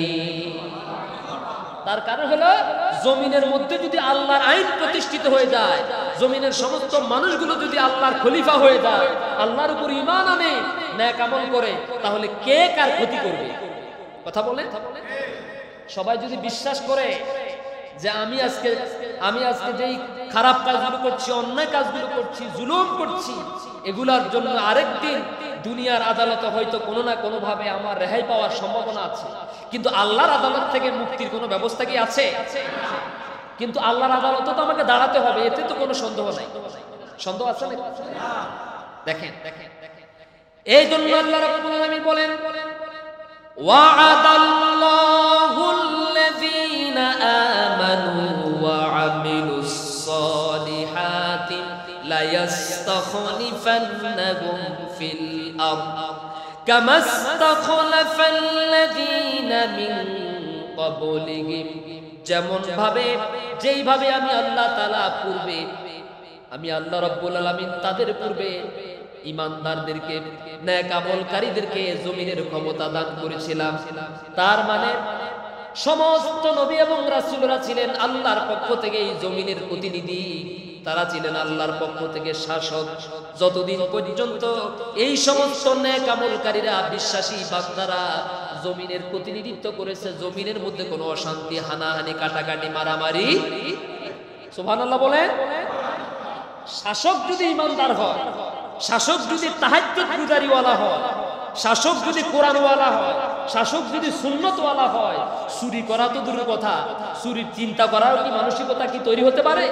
তার কারণ হলো জমিনের মধ্যে যদি আল্লাহর আইন প্রতিষ্ঠিত হয়ে যায়, জমিনের সমস্ত মানুষগুলো যদি আল্লাহর খলিফা হয়ে যায়, আল্লাহর উপর ঈমান আনে, নেক আমল করে, তাহলে কে কার ক্ষতি করবে? কথা বলে সবাই যদি বিশ্বাস করে যে আমি আজকে যেই খারাপ কাজগুলো করছি, অন্যায় কাজগুলো করছি, জুলুম করছি, এগুলার জন্য আরেকদিন দুনিয়ার আদালতে হয়তো কোনো না কোনো ভাবে আমার রেহাই পাওয়ার সম্ভাবনা আছে, কিন্তু আল্লাহর আদালত থেকে মুক্তির কোনো ব্যবস্থা কি আছে? কিন্তু আল্লাহর আদালতে তো আমাকে দাঁড়াতে হবে, এতে তো কোনো সন্দেহ নাই। সন্দেহ আছে না? দেখেন এই জন্য আল্লাহ রাব্বুল আলামিন বলেন, ওয়া'আদাল্লাহুল্লাযীনা আমানু ওয়া আমিলুস সালিহাতি লা ইয়াস্তাখলিফান্নাহুম ফিল আরদ কামা ইসতাখলাফাল্লাযীনা মিন ক্বাবলিহিম। যেইভাবে আমি আল্লাহ তাআলা পূর্বে, আমি আল্লাহ রাব্বুল আলামিন তাদের পূর্বে ঈমানদারদেরকে, নেক আমলকারীদেরকে জমিনের ক্ষমতা দান করেছিলাম। তার মানে সমস্ত নবী এবং রাসূলরা ছিলেন আল্লাহর পক্ষ থেকে এই জমিনের প্রতিনিধি, তারা ছিলেন আল্লাহর পক্ষ থেকে শাসক। যতদিন পর্যন্ত এই সমস্ত নেক আমলকারীরা, বিশ্বাসী বান্দারা জমিনের প্রতিনিধিত্ব করেছে, জমিনের মধ্যে কোনো অশান্তি, হানাহানি, কাটাকাটি, মারামারি, সুবহানাল্লাহ বলেন। শাসক যদি ঈমানদার হয়, শাসক যদি তাহাজ্জুদ গুজারিওয়ালা হয়, শাসক যদি কোরআনওয়ালা হয়, শাসক যদি সুন্নতওয়ালা হয়, চুরি করা তো দূরের কথা, চুরির চিন্তা করার কি মানসিকতা কি তৈরি হতে পারে?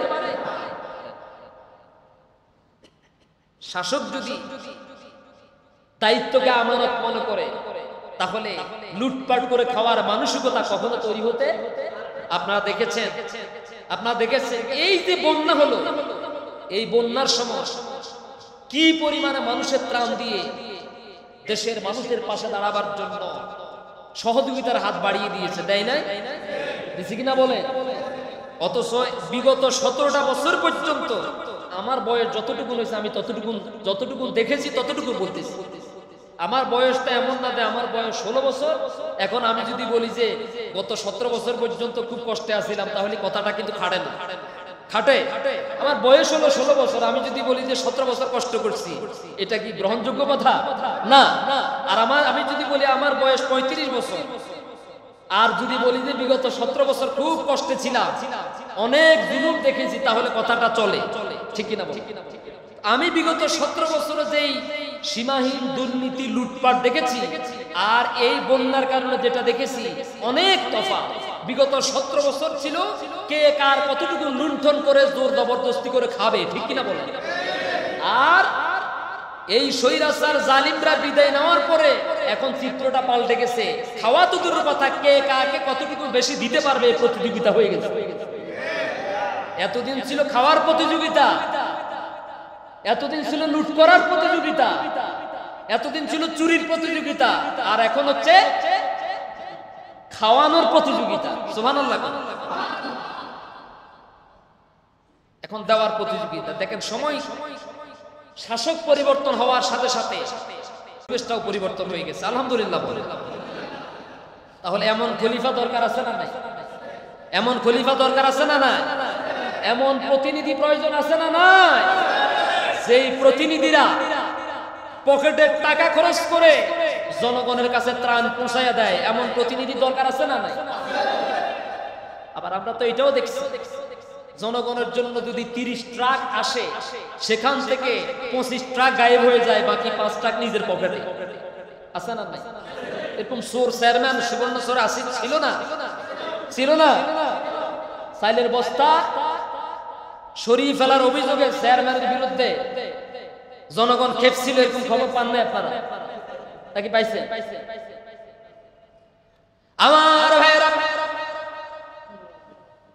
শাসক যদি দায়িত্বকে আমানত মনে করে, তাহলে লুটপাট করে খাওয়ার মানসিকতা কখনো তৈরি হতে? আপনারা দেখেছেন এই যে বন্যা হলো, এই বন্যার সময় কি পরিমাণে মানুষের ত্রাণ দিয়ে দেশের মানুষের পাশে দাঁড়াবার জন্য সহযোগিতার হাত বাড়িয়ে দিয়েছে, দেয় নাই? দিছি কিনা বলে? অথচ বিগত 17টা বছর পর্যন্ত আমার বয়স যতটুকু হয়েছে, আমি যতটুকু দেখেছি ততটুকু বলতেছি। আমার বয়সটা এমন না যে আমার বয়স 16 বছর, এখন আমি যদি বলি যে গত 17 বছর পর্যন্ত খুব কষ্টে আছিলাম, তাহলে কথাটা কিন্তু খাটে না। খাটে? আমার বয়স হলো 16 বছর, আমি যদি বলি যে 17 বছর কষ্ট করছি, এটা কি গ্রহণযোগ্য কথা? না। আর আমি যদি বলি আমার বয়স 35 বছর, আর যদি বলি যে বিগত 17 বছর খুব কষ্টে ছিলাম, অনেক জুলুম দেখেছি, তাহলে কথাটা চলে, ঠিক কিনা? আমি বিগত 17 বছরে যেই সীমাহীন দুর্নীতি, লুটপাট দেখেছি, আর এই বন্যার কারণে যেটা দেখেছি, অনেক তফাৎ। বিগত 17 বছর ছিল কে কার কতটুকু লুণ্ঠন করে জোর জবরদস্তি করে খাবে, ঠিক কিনা বলেন? আর এই স্বৈরাচার জালিমরা বিদায় নেওয়ার পরে এখন চিত্রটা পাল্টে গেছে। খাওয়া তো দূরের কথা, কে কাকে কতটুকু বেশি দিতে পারবে এই প্রতিযোগিতা হয়ে গেছে। এতদিন ছিল খাওয়ার প্রতিযোগিতা, এতদিন ছিল লুট করার প্রতিযোগিতা, এতদিন ছিল চুরির প্রতিযোগিতা, আর এখন হচ্ছে খাওয়ানোর প্রতিযোগিতা। সুবহানাল্লাহ। এখন দেওয়ার প্রতিযোগিতা। দেখেন, সময় শাসক পরিবর্তন হওয়ার সাথে সাথে পরিবেশটাও পরিবর্তন হয়ে গেছে, আলহামদুলিল্লাহ। তাহলে এমন খলিফা দরকার আছে না নাই? এমন খলিফা দরকার আছে না নাই? এমন প্রতিনিধি প্রয়োজন আছে না নাই? যেই প্রতিনিধিরা পকেটের টাকা খরচ করে জনগণের কাছে ত্রাণ পৌঁছায়া দেয়, এমন প্রতিনিধি দরকার আছে না নাই? আবার আমরা তো এটাও দেখছি, জনগণের জন্য যদি 30 ট্রাক আসে, সেখান থেকে 25 ট্রাক গায়েব হয়ে যায়, বাকি 5 ট্রাক নিজের পকেটে। আছে না নাই? এরকম চোর চেয়ারম্যান সুবর্ণচরে ছিল না? চাইলের বস্তা সরিয়ে ফেলার অভিযোগে চেয়ারম্যানের বিরুদ্ধে জনগণ খেপছিল, এরকম খবর পান না আপনারা? নাকি পাইছে? আমার ভাইয়েরা,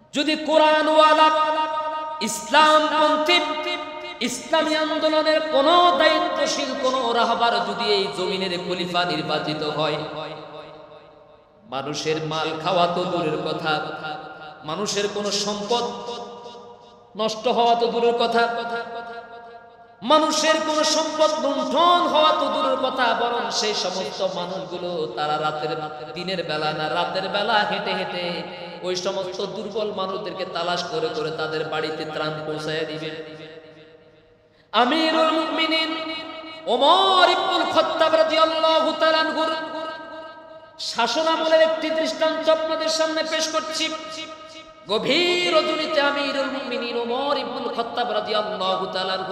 যদি কোরআনওয়ালা ইসলামপন্থী ইসলামী আন্দোলনের কোন দায়িত্বশীল কোন রাহবার যদি এই জমিনের খলিফা নির্বাচিত হয়, মানুষের মাল খাওয়া তো দূরের কথা, মানুষের কোন সম্পদ নষ্ট হওয়া তো দূরের কথা, মানুষের কোন সম্পদ লুণ্ঠন হওয়া তো দূরের কথা, বরং সেই সমস্ত মানুষগুলো তারা দিনের বেলা না রাতের বেলা হেঁটে হেঁটে ওই সমস্ত দুর্বল মানুষদেরকে তালাশ করে করে তাদের বাড়িতে ত্রাণ পৌঁছায় দিবেন। আমিরুল মুমিনিন ওমর ইবনুল খাত্তাব রাদিয়াল্লাহু তাআলা আনহুর শাসনামলের একটি দৃষ্টান্ত আপনাদের সামনে পেশ করছি। গভীর রজনীতে আমিরুল মুমিনিন ওমর ইবনুল খাত্তাব রাদিয়াল্লাহু তাআলা আনহু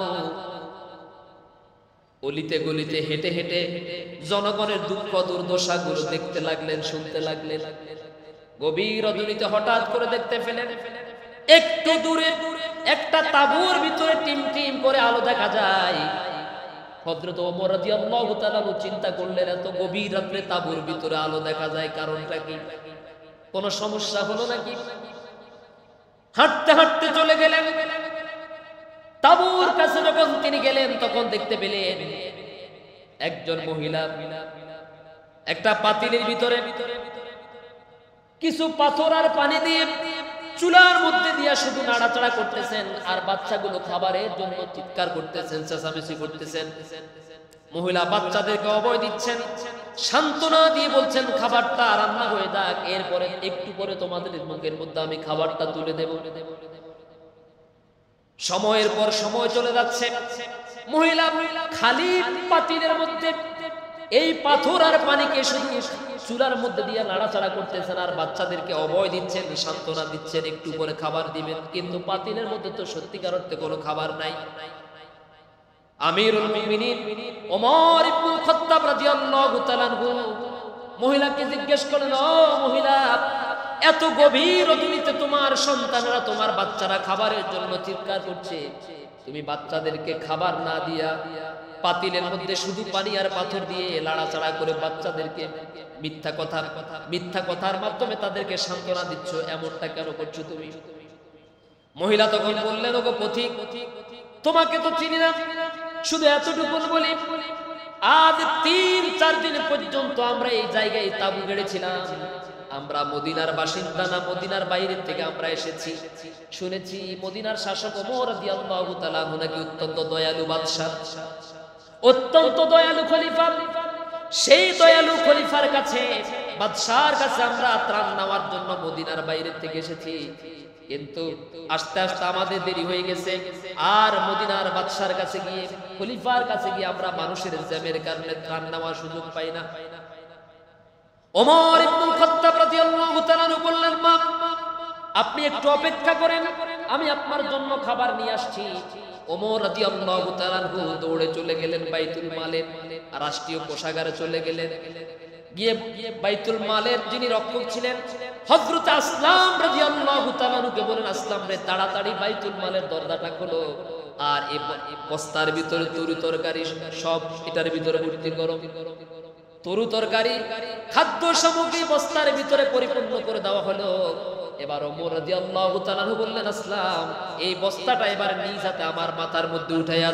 অলিতে গলিতে হেঁটে হেঁটে জনগণের দুঃখ দুর্দশাগুলো দেখতে লাগলেন, শুনতে লাগলেন। গভীর রজনীতে হঠাৎ করে দেখতে পেলেন একটু দূরে একটা তাঁবুর ভিতরে টিম টিম করে আলো দেখা যায়। হযরত ওমর রাদিয়াল্লাহু তাআলা চিন্তা করলেন, এত গভীর রাতে তাঁবুর ভিতরে আলো দেখা যায়, কারণটা কি? কোন সমস্যা হলো নাকি? হাঁটতে হাঁটতে চলে গেলেন। তাঁবুর কাছে যখন তিনি গেলেন তখন দেখতে পেলেন একজন মহিলা একটা পাতিলের ভিতরে কিছু পাথর আর পানি দিয়ে চুলার মধ্যে দিয়া শুধু নাড়াচাড়া করতেছেন, আর বাচ্চাগুলো খাবারের জন্য চিৎকার করতেছেন, চেঁচামেচি করতেছেন। মহিলা বাচ্চাদেরকে অভয় দিচ্ছেন, সান্ত্বনা দিয়ে বলছেন খাবারটা রান্না হয়ে যাক, এরপরে একটু পরে তোমাদের মুখের মধ্যে আমি খাবারটা তুলে দেব। সময়ের পর সময় চলে যাচ্ছে, মহিলা খালি পাতিলের মধ্যে এই পাথর আর পানিকে শুধু চুলার মধ্যে দিয়ে নাড়াচাড়া করতেছেন, আর বাচ্চাদেরকে অভয় দিচ্ছেন, সান্ত্বনা দিচ্ছেন একটু পরে খাবার দিবেন, কিন্তু পাতিলের মধ্যে তো সত্যিকার অর্থে কোনো খাবার নাই। আমিরুল মুমিনিন ওমর ইবনুল খাত্তাব রাদিয়াল্লাহু তাআলা আনহু মহিলাকে জিজ্ঞেস করলেন, ও মহিলা, এত গভীর রজনীতে তোমার সন্তানরা, তোমার বাচ্চারা খাবারের জন্য চিৎকার করছে, তুমি বাচ্চাদেরকে খাবার না দিয়া পাতিলের মধ্যে শুধু পানি আর পাথর দিয়ে লাড়াচাড়া করে বাচ্চাদেরকে মিথ্যা কথার মাধ্যমে তাদেরকে সান্ত্বনা দিচ্ছ, এমনটা কেন করছো তুমি? মহিলা তখন বললেন, ওগো পথিক, তোমাকে তো চিনি না, শুধু এতটুকু বলি, আজ 3-4 দিন পর্যন্ত আমরা এই জায়গায় তাঁবু গেড়েছিলাম। আমরা মদিনার বাসিন্দা না, মদিনার বাইরে থেকে আমরা এসেছি। শুনেছি মদিনার শাসক ওমর রাদিয়াল্লাহু তাআলা নাকি অত্যন্ত দয়ালু বাদশা, অত্যন্ত দয়ালু খলিফা। সেই দয়ালু খলিফার কাছে, বাদশার কাছে আমরা ত্রাণ নেওয়ার জন্য মদিনার বাইরে থেকে এসেছি, কিন্তু আস্তে আস্তে আমাদের দেরি হয়ে গেছে, আর মদিনার বাদশার কাছে গিয়ে, খলিফার কাছে গিয়ে আমরা মানুষের জ্যামের কারণে ত্রাণ নেওয়ার সুযোগ পাই না। ওমর ইবনুল খাত্তাব রাদিয়াল্লাহু তাআলা বললেন, মা, আপনি একটু অপেক্ষা করেন, আমি আপনার জন্য খাবার নিয়ে আসছি। ওমর রাদিয়াল্লাহু তাআলা দৌড়ে চলে গেলেন বাইতুল মালের রাষ্ট্রীয় কোষাগারে, চলে গেলেন। গিয়ে বাইতুল মালের যিনি রক্ষক ছিলেন হযরত আসলাম রাদিয়াল্লাহু তাআলা কে বলেন, আসলাম রে, তাড়াতাড়ি বাইতুল মালের দরজাটা খোলো, আর এই বস্তার ভিতরে তরু তরকারি সব এটার ভিতরে ভর্তি করো। তরু তরকারি খাদ্য সামগ্রী বস্তার ভিতরে পরিপূর্ণ করে দেওয়া হলো। এবার ওমর রাদিয়াল্লাহু তাআলা বললেন, আসলাম, এই বস্তাটা এবার নিজ হাতে আমার মাথার মধ্যে উঠাইয়া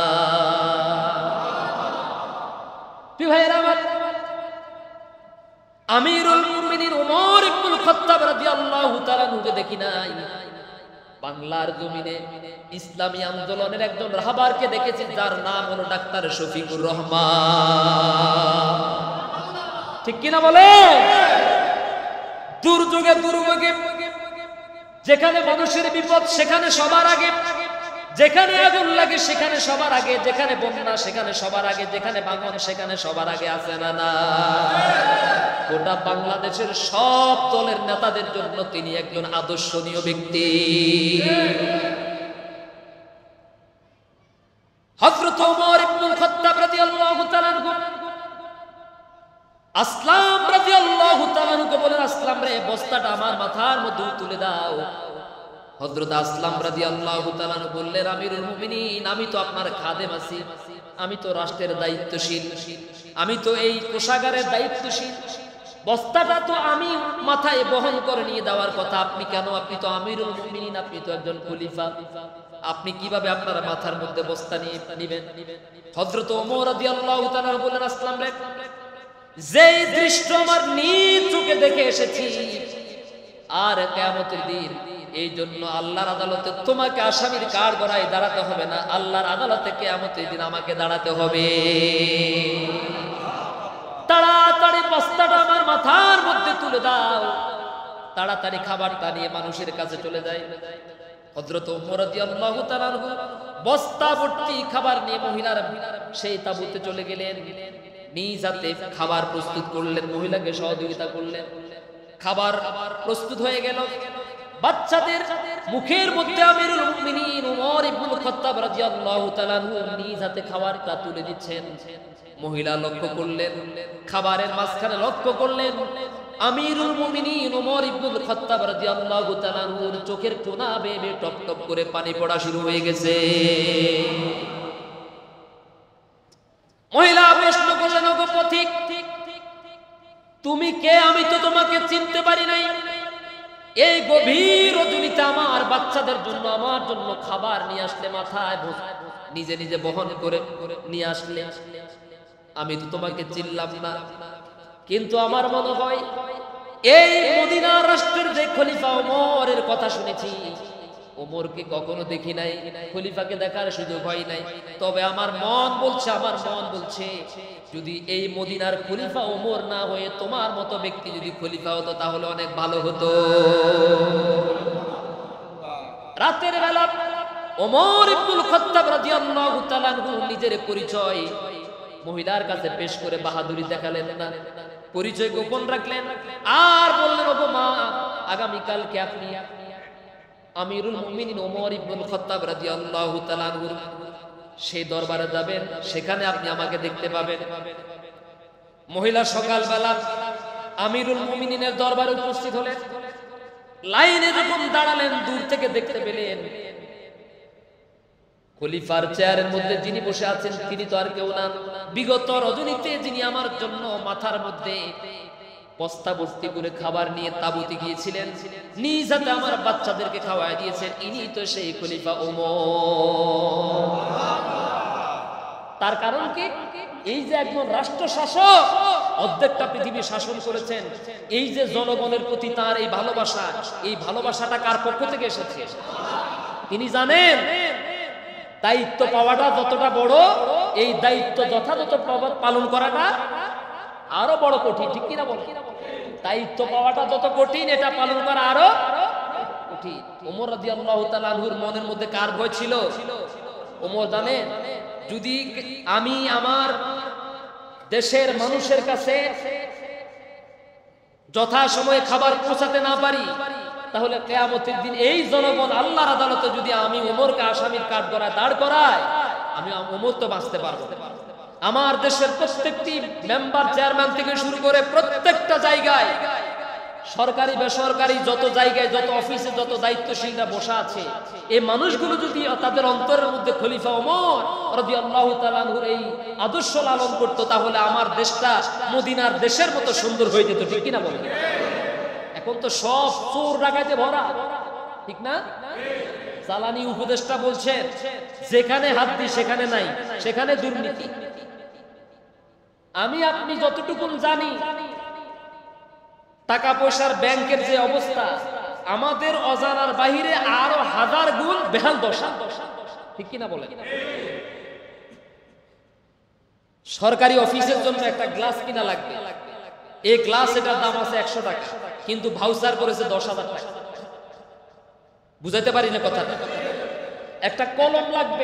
দাও। ভাইয়েরা আমার, আমিরুল মুমিনিন ওমর ইবনুল খাত্তাব রাদিয়াল্লাহু তাআলা নুকে দেখি নাই, বাংলার জমিনে ইসলামী আন্দোলনের একজন রাহবারকে দেখেছি, যার নাম হলো ডাক্তার শফিকুর রহমান। ঠিক কিনা বলে? দুর্যোগে দুর্ভোগে, যেখানে মানুষের বিপদ সেখানে সবার আগে, যেখানে আগুন লাগে সেখানে সবার আগে, যেখানে বন্যা সেখানে সবার আগে, যেখানে ভাঙন সেখানে সবার আগে, আছে না না? গোটা বাংলাদেশের সব দলের নেতাদের জন্য তিনি একজন আদর্শনীয় ব্যক্তি। হযরত ওমর ইবনুল খাত্তাব রাদিয়াল্লাহু তাআলা আসলাম রাদিয়াল্লাহু তাআলা বলেন, আসলাম রে, বস্তাটা আমার মাথার মধ্যে তুলে দাও। হযরত আসলাম রাদিয়াল্লাহু তাআলা বললেন, আমিরুল মুমিনিন, আমি তো আপনার খাদেম আছি, আমি তো রাষ্ট্রের দায়িত্বশীল, আমি তো এই কোষাগারের দায়িত্বশীল, বস্তাটা তো আমি মাথায় বহন করে নিয়ে দেওয়ার কথা, আপনি কেন? আপনি তো আমিরুল মুমিনিন, আপনি তো একজন খলিফা, আপনি কিভাবে আপনার মাথার মধ্যে বস্তা নিয়ে নেবেন? হযরত ওমর রাদিয়াল্লাহু তাআলা বলেন, আসলাম রে, যেই দৃশ্য আমার নিজ চোখে দেখে এসেছি, আর কিয়ামতের দিন এই জন্য আল্লাহর আদালতে তোমাকে আসামির কাঠগড়ায় দাঁড়াতে হবে না, আল্লাহর আদালতে কিয়ামতের দিন আমাকে দাঁড়াতে হবে। তাড়াতাড়ি বস্তাটা আমার মাথার মধ্যে তুলে দাও। তাড়াতাড়ি খাবারটা নিয়ে মানুষের কাছে চলে যায়। হযরত ওমর রাদিয়াল্লাহু তাআলা বস্তা ভর্তি খাবার নিয়ে মহিলার সেই তাঁবুতে চলে গেলেন, নিজ হাতে খাবার প্রস্তুত করলেন, মহিলাকে সহযোগিতা করলেন। খাবার প্রস্তুত হয়ে গেল, বাচ্চাদের মুখের মধ্যে আমিরুল মুমিনিন ওমর ইবনুল খাত্তাব রাদিয়াল্লাহু তাআলা নিজ হাতে খাবারটা তুলে দিচ্ছেন। মহিলা লক্ষ্য করলেন, খাবারের মাঝখানে লক্ষ্য করলেন আমিরুল মুমিনিন ওমর ইবনুল খাত্তাব রাদিয়াল্লাহু তাআলা চোখের কোনা বেয়ে টপ টপ করে পানি পড়া শুরু হয়ে গেছে। মহিলা প্রশ্ন করলেন, ওগো পথিক, তুমি কে? আমি তো তোমাকে চিনতে পারি নাই। এই গভীর রজনীতে আমার বাচ্চাদের জন্য, আমার জন্য খাবার নিয়ে আসলে, মাথায় নিজে নিজে বহন করে নিয়ে আসলে, আমি তো তোমাকে চিনলাম না। কিন্তু আমার মনে হয় এই মদিনা রাষ্ট্রের যে খলিফা ওমরের কথা শুনেছি, ওমরকে কখনো দেখি নাই, খলিফাকে দেখার সুযোগ হয় নাই। তবে আমার মন বলছে যদি এই মদিনার খলিফা ওমর না হয়ে তোমার মতো ব্যক্তি যদি খলিফা হতো তাহলে অনেক ভালো হতো। রাতের বেলা ওমর ইবনুল খাত্তাব রাদিয়াল্লাহু তাআলা নিজের পরিচয় মহিলার কাছে পেশ করে বাহাদুরি দেখালেন না, পরিচয় গোপন রাখলেন। আর বললেন, ওগো মা, আগামীকালকে আপনি আমিরুল মুমিনিন ওমর ইবনুল খাত্তাব রাদিয়াল্লাহু তাআলা সেই দরবারে যাবেন, সেখানে আপনি আমাকে দেখতে পাবেন। মহিলা সকালবেলা আমিরুল মুমিনিনের দরবারে উপস্থিত হলেন। লাইনে যখন দাঁড়ালেন, দূর থেকে দেখতে পেলেন খলিফার চেয়ারের মধ্যে যিনি বসে আছেন তিনি তো আর কেউ না, বিগত রজনীতে যিনি আমার জন্য মাথার মধ্যে বস্তা ভর্তি করে খাবার নিয়ে তাঁবুতে গিয়েছিলেন, নিজ হাতে আমার বাচ্চাদেরকে খাওয়ায় দিয়েছেন, ইনি তো সেই খলিফা ওমর। তার কারণ কি? এই যে একজন রাষ্ট্র শাসক অর্ধেকটা পৃথিবী শাসন করেছেন, এই যে জনগণের প্রতি তার এই ভালোবাসা, এই ভালোবাসাটা কার পক্ষ থেকে এসেছে তিনি জানেন। দায়িত্ব পাওয়াটা যতটা বড়, এই দায়িত্ব যথাযথ পালন করাটা আরো বড় কঠিন, ঠিক কিনা বল? দায়িত্ব পাওয়াটা যত কঠিন, এটা পালন করা আরো কঠিন। ওমর রাদিয়াল্লাহু তাআলা আনহুর মনের মধ্যে কার ভয় ছিল? ওমর জানেন, যদি আমি আমার দেশের মানুষের কাছে যথাসময়ে খাবার পৌঁছাতে না পারি, তাহলে কিয়ামতের দিন এই জনগণ আল্লাহর আদালতে যদি আমি ওমরকে আসামির কাঠগড়ায় দাঁড় করাই, আমি ওমর তো বাঁচতে পারবো। আমার দেশের প্রত্যেকটি মেম্বার, চেয়ারম্যান থেকে শুরু করে প্রত্যেকটা জায়গায়, সরকারি বেসরকারি যত জায়গায়, যত অফিসে, যত দায়িত্বশীলরা বসা আছে, এই মানুষগুলো যদি তাদের অন্তরের মধ্যে খলিফা ওমর রাদিয়াল্লাহু তাআলা আনহুর এই আদর্শ লালন করতো, তাহলে আমার দেশটা মদিনার দেশের মতো সুন্দর হয়ে যেত, ঠিক কিনা বলেন? এখন তো সব চোর ডাকাইতে ভরা, ঠিক না? জ্বালানি উপদেষ্টা বলছেন, যেখানে হাত দিই সেখানে নাই, সেখানে দুর্নীতি। আমি আপনি যতটুকু জানি টাকা পয়সার ব্যাংকের যে অবস্থা, আমাদের অজানার বাহিরে আরো হাজার গুণ বেহাল দশা, ঠিক কিনা বলেন? সরকারি অফিসের জন্য একটা গ্লাস কিনা লাগবে, এই গ্লাস এটার দাম আছে 100 টাকা, কিন্তু ভাউচার করেছে 10,000 টাকা। বুঝাইতে পারি না কথাটা? একটা কলম লাগবে,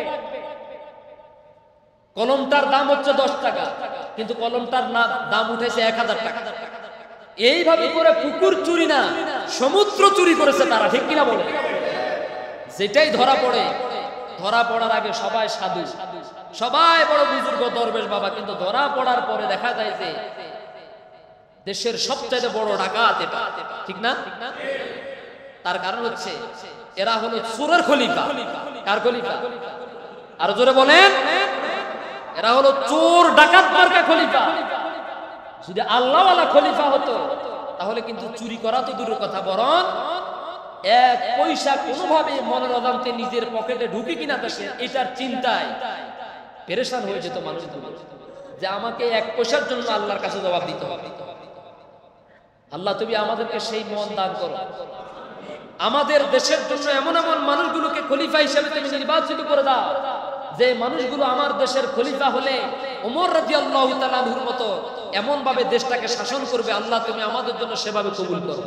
কলমটার দাম হচ্ছে 10 টাকা, কিন্তু কলমটার দাম উঠেছে 1000 টাকা। এইভাবে করে পুকুর চুরি না, সমুদ্র চুরি করেছে তারা, ঠিক কিনা বলে? যেটাই ধরা পড়ে, ধরা পড়ার আগে সবাই সাধু, সবাই বড় বুজুর্গ দরবেশ বাবা, কিন্তু ধরা পড়ার পরে দেখা যায় যে দেশের সবচেয়ে বড় ডাকাত এটা, ঠিক না? তার কারণ হচ্ছে এরা হলো চোরের খলিফা। কার খলিফা? আরো জোরে বলেন। এরা হলো চোর ডাকাত মার্কা খলিফা। যদি আল্লাহওয়ালা খলিফা হতো তাহলে কিন্তু চুরি করা তো দূরের কথা, বরং এক পয়সা কোনোভাবে মনের অজান্তে নিজের পকেটে ঢুকে কিনা দেশে এটার চিন্তায় পেরেশান হয়ে যেত মানুষগুলো, যে আমাকে এক পয়সার জন্য আল্লাহর কাছে জবাব দিতে হবে। আল্লাহ তুমি আমাদেরকে সেই মন দান করো, আমাদের দেশের জন্য এমন এমন মানুষগুলোকে খলিফা হিসেবে তুমি নির্বাচিত করে দাও, যে মানুষগুলো আমার দেশের খলিফা হলে ওমর রাদিয়াল্লাহু তাআলা আনহুর মতো এমন ভাবে দেশটাকে শাসন করবে। আল্লাহ তুমি আমাদের জন্য সেভাবে কবুল করো।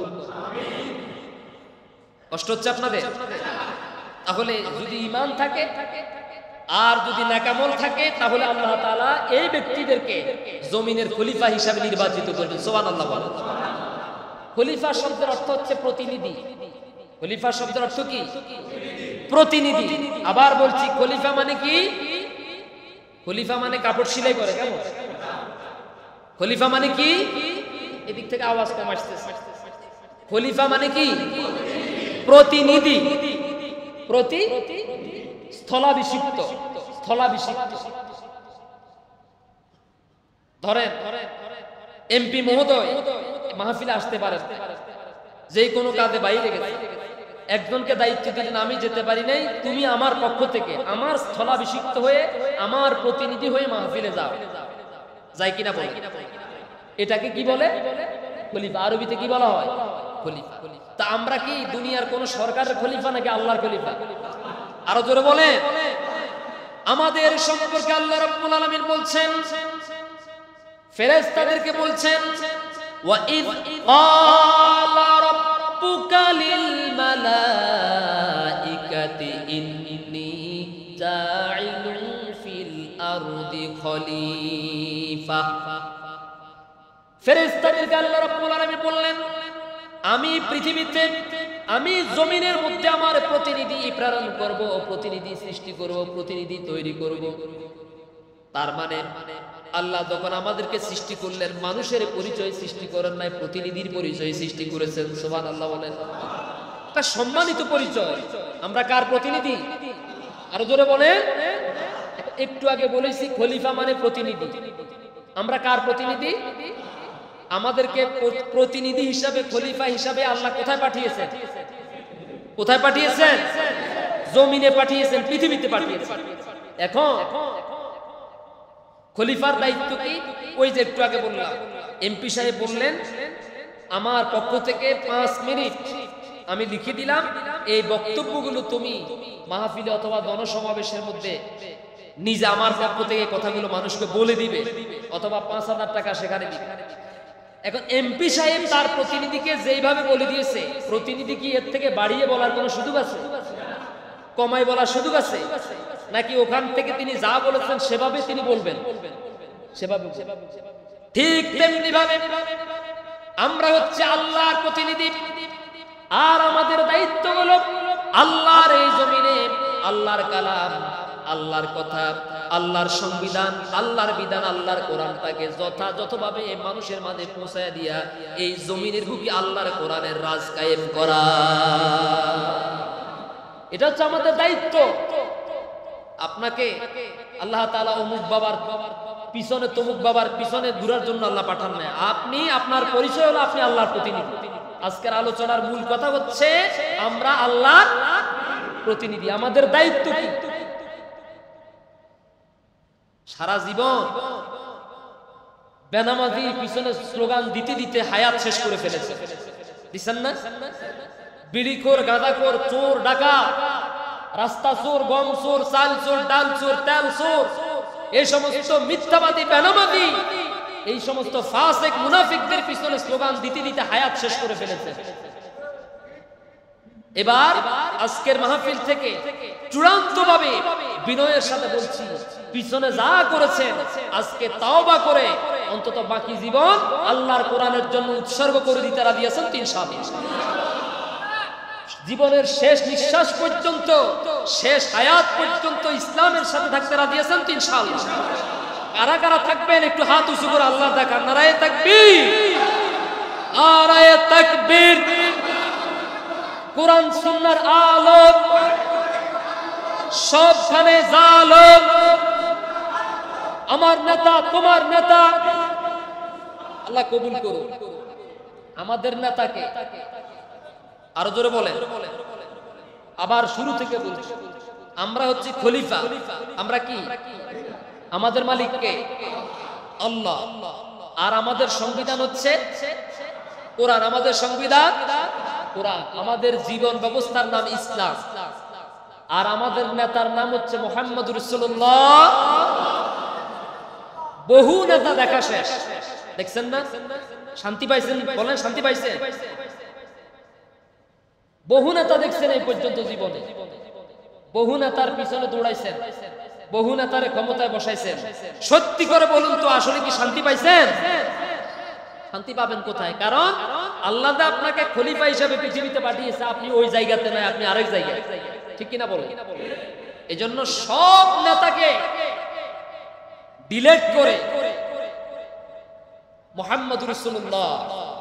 কষ্ট হচ্ছে আপনাদের? তাহলে যদি ঈমান থাকে আর যদি নেকামল থাকে তাহলে আল্লাহ তাআলা এই ব্যক্তিদেরকে জমিনের খলিফা হিসেবে নির্বাচিত করবেন। সুবহানাল্লাহ বলেন। খলিফা শব্দের অর্থ হচ্ছে প্রতিনিধি। খলিফা শব্দের অর্থ কি? প্রতিনিধি। আবার বলছি, খলিফা মানে কি? খলিফা মানে কাপড় সেলাই করে, কেমন? খলিফা মানে কি? এদিক থেকে আওয়াজ কম আসতেছে। খলিফা মানে কি? প্রতিনিধি। প্রতি স্থলাভিষিক্ত, স্থলাভিষিক্ত। ধরেন এমপি মহোদয় মাহফিলে আসতে পারেন, যে কোনো কাজে বাইরে গেছে, একজনকে দায়িত্ব দিলেন, আমি যেতে পারি নাই, তুমি আমার পক্ষ থেকে আমার স্থলাভিষিক্ত হয়ে আমার প্রতিনিধি হয়ে মাহফিলে যাও। যায় কিনা বলে? এটাকে কি বলে? খলিফা। আরবিতে কি বলা হয়? খলিফা। তা আমরা কি দুনিয়ার কোন সরকারের খলিফা নাকি আল্লাহর খলিফা? আরো জোরে বলে। আমাদের সম্পর্কে আল্লাহ রাব্বুল আলামিন বলছেন, ফেরেশতাদেরকে বলছেন, ওয়া ইয ক্বালা রাব্বুকা লিল মালাইকাতি ইন্নী জাইলুন ফিল আরদি খলিফা। ফেরেশতাদেরকে আল্লাহ রাব্বুল আলামিন বললেন, আমি পৃথিবীতে, আমি জমিনের মধ্যে আমার প্রতিনিধি প্রেরণ করব, প্রতিনিধি সৃষ্টি করব, প্রতিনিধি তৈরি করব। তার মানে আল্লাহ যখন আমাদেরকে সৃষ্টি করলেন, মানুষের পরিচয় সৃষ্টি করেন নাই, প্রতিনিধির পরিচয় সৃষ্টি করেছেন। সুবহানাল্লাহ বলেন। একটা সম্মানিত পরিচয়। আমরা কার প্রতিনিধি? আরো জোরে বলেন। একটু আগে বলেছি খলিফা মানে প্রতিনিধি। আমরা কার প্রতিনিধি? আমাদেরকে প্রতিনিধি হিসাবে, খলিফা হিসাবে আল্লাহ কোথায় পাঠিয়েছেন? কোথায় পাঠিয়েছেন? জমিনে পাঠিয়েছেন, পৃথিবীতে পাঠিয়েছেন। এখন খলিফার দায়িত্ব কি? ওই যে একটু আগে বললাম, এমপি সাহেব বললেন, আমার পক্ষ থেকে 5 মিনিট আমি লিখে দিলাম, এই বক্তব্যগুলো তুমি মাহফিলে অথবা জনসমাবেশের মধ্যে নিজে আমার পক্ষ থেকে কথাগুলো মানুষকে বলে দিবে, অথবা 5,000 টাকা সেখানে দিবে। এখন এমপি সাহেব তার প্রতিনিধিকে যেইভাবে বলে দিয়েছে, প্রতিনিধি কি এর থেকে বাড়িয়ে বলার কোনো সুযোগ আছে? কমাই বলার সুযোগ আছে? নাকি ওখান থেকে তিনি যা বলেছেন সেভাবে তিনি বলবেন? সেভাবে। ঠিক তেমনি ভাবে আমরা হচ্ছে আল্লাহর প্রতিনিধি, আর আমাদের দায়িত্ব হলো আল্লাহর এই জমিনে আল্লাহর কালাম, আল্লাহর কথা, আল্লাহর সংবিধান, আল্লাহর বিধান, আল্লাহর কোরআনটাকে যথাযথভাবে মানুষের মাঝে পৌঁছায় দিয়া এই জমিনের বুকে আল্লাহর কোরআনের রাজ কায়েম করা। এটা হচ্ছে আমাদের দায়িত্ব। আপনাকে আল্লাহ তাআলা অমুক বাবার পিছনে তমুক বাবার পিছনে ঘুরার জন্য আল্লাহ পাঠান না। আপনি, আপনার পরিচয় হলো আপনি আল্লাহর প্রতিনিধি। আজকের আলোচনার মূল কথা হচ্ছে আমরা আল্লাহর প্রতিনিধি। আমাদের দায়িত্ব কি? সারা জীবন বেনামাজি পিছনে স্লোগান দিতে দিতে হায়াত শেষ করে ফেলেছে, দিচ্ছেন না? বিড়িখোর, গাঁজাখোর, চোর, ডাকাত, রাস্তা চোর, গম চোর, চাল চোর, ডাল চোর, তেল চোর, এই সমস্ত মিথ্যাবাদী বেনামাজি, এই সমস্ত ফাসিক মুনাফিকদের পিছনে স্লোগান দিতে দিতে হায়াত শেষ করে ফেলেছে। এবার আজকের মাহফিল থেকে চূড়ান্তভাবে বিনয়ের সাথে বলছি, পিছনে যা করেছেন আজকে তাওবা করে অন্তত বাকি জীবন আল্লাহর কোরআনের জন্য উৎসর্গ করে দিতে রাজি আছেন তো ইনশাআল্লাহ? জীবনের শেষ নিঃশ্বাস পর্যন্ত, শেষ হায়াত পর্যন্ত ইসলামের সাথে থাকতে রাজি আছেন তো ইনশাআল্লাহ? কারা কারা থাকবেন একটু হাত উঁচু করে আল্লাহ দেখান। নারায়ে তাকবীর, নারায়ে তাকবীর। কোরআন সুন্নাহর আলো সবখানে জালো। আমার নেতা, তোমার নেতা, আল্লাহ কবুল করুন আমাদের নেতাকে। আরো জোরে বলেন। আবার শুরু থেকে বলছি, আমরা হচ্ছি খলিফা। আমরা কি? আমাদের মালিক কে? আল্লাহ। আর আমাদের সংবিধান হচ্ছে কোরআন। আমাদের সংবিধান কোরআন। আমাদের জীবন ব্যবস্থার নাম ইসলাম। আর আমাদের নেতার নাম হচ্ছে মুহাম্মদুর রাসূলুল্লাহ। বহু নেতা দেখা শেষ, দেখছেন না? শান্তি পাইছেন? বলেন শান্তি পাইছেন? বহু নেতা দেখছেন এই পর্যন্ত জীবনে। বহু নেতার পিছনে দৌড়াইছেন, বহু নেতারে ক্ষমতায় বসাইছেন। সত্যি করে বলুন তো, আসলে কি শান্তি পাইছেন? শান্তি পাবেন কোথায়? কারণ আল্লাহ আপনাকে খলিফা হিসেবে পৃথিবীতে পাঠিয়েছে, আপনি ওই জায়গাতে নয়, আপনি আরেক জায়গায়। ঠিক কিনা বলেন? এজন্য সব নেতাকে ডিলেট করে মুহাম্মদুর রাসূলুল্লাহ,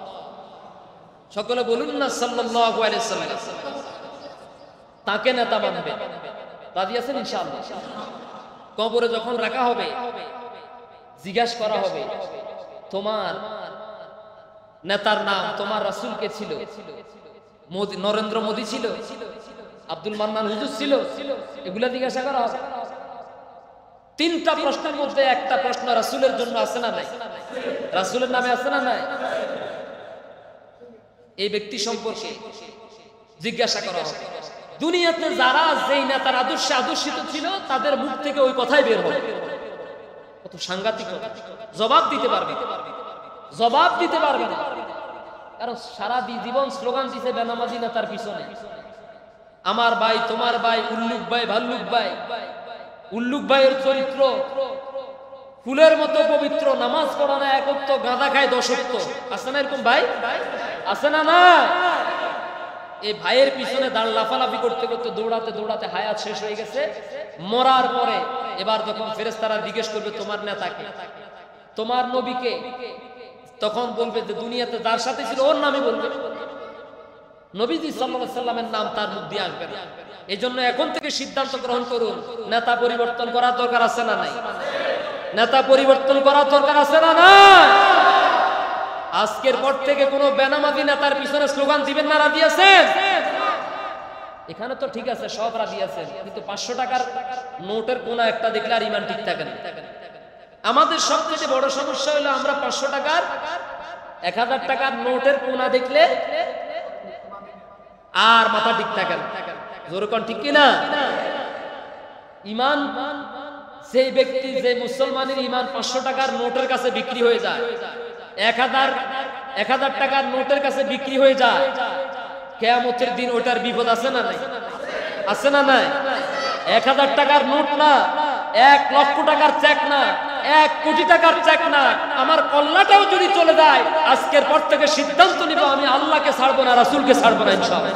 সকলে বলুন না সাল্লাল্লাহু আলাইহি ওয়াসাল্লাম, তাকে নেতা মানবে। রাজি আছেন ইনশাআল্লাহ? কবরে যখন রাখা হবে, জিজ্ঞাসা করা হবে, তোমার নেতার নাম, তোমার রাসূল কে ছিল? নরেন্দ্র মোদী ছিল? আব্দুল মান্নান হুজুর ছিল? এগুলা জিজ্ঞাসা করা হবে। তিনটা প্রশ্নের মধ্যে একটা প্রশ্ন রাসূলের জন্য আছে না নাই? রাসূলের নামে আছে না নাই? এই ব্যক্তি সম্পর্কে জিজ্ঞাসা করা হবে। দুনিয়াতে যারা যেই নেতার আদর্শে আদর্শিত ছিল, তাদের মুখ থেকে ওই কথাই বের হবে। কত সাংঘাতিক! জবাব দিতে পারবে, জবাব দিতে পারবে না। কারণ সারা জীবন স্লোগান দিছে বেনামাজি নেতার পিছনে। আমার ভাই, তোমার ভাই, উল্লুক ভাই, ভাল্লুক ভাই। উল্লুক ভাইয়ের চরিত্র ফুলের মতো পবিত্র, নামাজ পড়া না একত্ব, গাঁদা খায় দশত্ব। আছে না এরকম ভাই? আছে না? না, এই ভাইয়ের পিছনে দাঁড় লাফালাফি করতে করতে দৌড়াতে দৌড়াতে হায়াত শেষ হয়ে গেছে। মরার পরে এবার যখন ফেরেশতারা জিজ্ঞেস করবে তোমার নেতাকে, তোমার নবীকে, তখন বলবে যে দুনিয়াতে যার সাথে ছিল ওর নামই বলবে। নবীজি সাল্লাল্লাহু আলাইহি সাল্লামের নাম তার মুখ দিয়ে আসবে না। এজন্য এখন থেকে সিদ্ধান্ত গ্রহণ করুন, নেতা পরিবর্তন করার দরকার আছে না নাই? নেতা পরিবর্তন করার দরকার আছে না নাই? আজকের পর থেকে কোন বেনামাজি নেতার পিছনে স্লোগান দিবেন না। রাজি আছেন? এখানে তো ঠিক আছে, সব রাজি আছেন, কিন্তু 500 টাকার নোটের কোনা একটা দেখলে আর ইমান ঠিক থাকে না। আমাদের সবচেয়ে বড় সমস্যা হলো আমরা 500 টাকার, 1000 টাকার নোটের কোনা দেখলে আর মাথা ঠিক থাকে না। জোরে কোন ঠিক কিনা? ইমান, যে ব্যক্তি, যে মুসলমানের ইমান 500 টাকার নোটের কাছে বিক্রি হয়ে যায়, 1000 টাকার নোটের কাছে বিক্রি হয়ে যায়, কিয়ামতের দিন ওটার বিপদ আছে না নাই? আছে না নাই? 1000 টাকার নোট না, 1 লক্ষ টাকার চেক না, 1 কোটি টাকার চেক না, আমার কল্লাটাও যদি চলে যায়, আজকের পর থেকে সিদ্ধান্ত নিব আমি আল্লাহকে ছাড়বো না, রাসূলকে ছাড়বো না ইনশাআল্লাহ।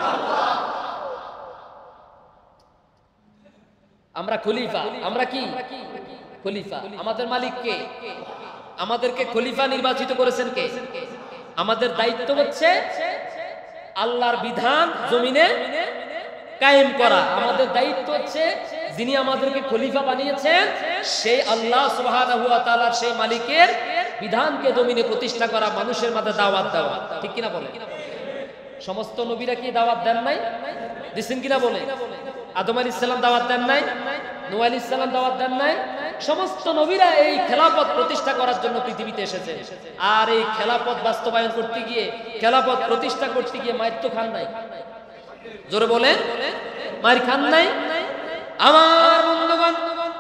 আমরা খলিফা। আমরা কি? খলিফা। আমাদের মালিক কে? আমাদেরকে খলিফা নির্বাচিত করেছেন কে? আমাদের দায়িত্ব হচ্ছে আল্লাহর বিধান জমিনে কায়েম করা। আমাদের দায়িত্ব হচ্ছে যিনি আমাদেরকে খলিফা বানিয়েছেন সেই আল্লাহ সুবহানাহু ওয়া তাআলার, সেই মালিকের বিধানকে জমিনে প্রতিষ্ঠা করা, মানুষের মাঝে দাওয়াত দেওয়া। ঠিক কিনা বলে? সমস্ত নবীরা কি দাওয়াত দেন নাই? দিছেন কিনা বলে? আদম আলাইহিস সালাম দাওয়াত দেন নাই? নূহ আলাইহিস সালাম দাওয়াত দেন নাই? সমস্ত নবীরা এই খেলাফত প্রতিষ্ঠা করার জন্য পৃথিবীতে এসেছে। আর এই খেলাফত বাস্তবায়ন করতে গিয়ে, খেলাফত প্রতিষ্ঠা করতে গিয়ে মাইর তো খান নাই। জোরে বলেন, মাইর খান নাই? আমার বন্ধুগণ,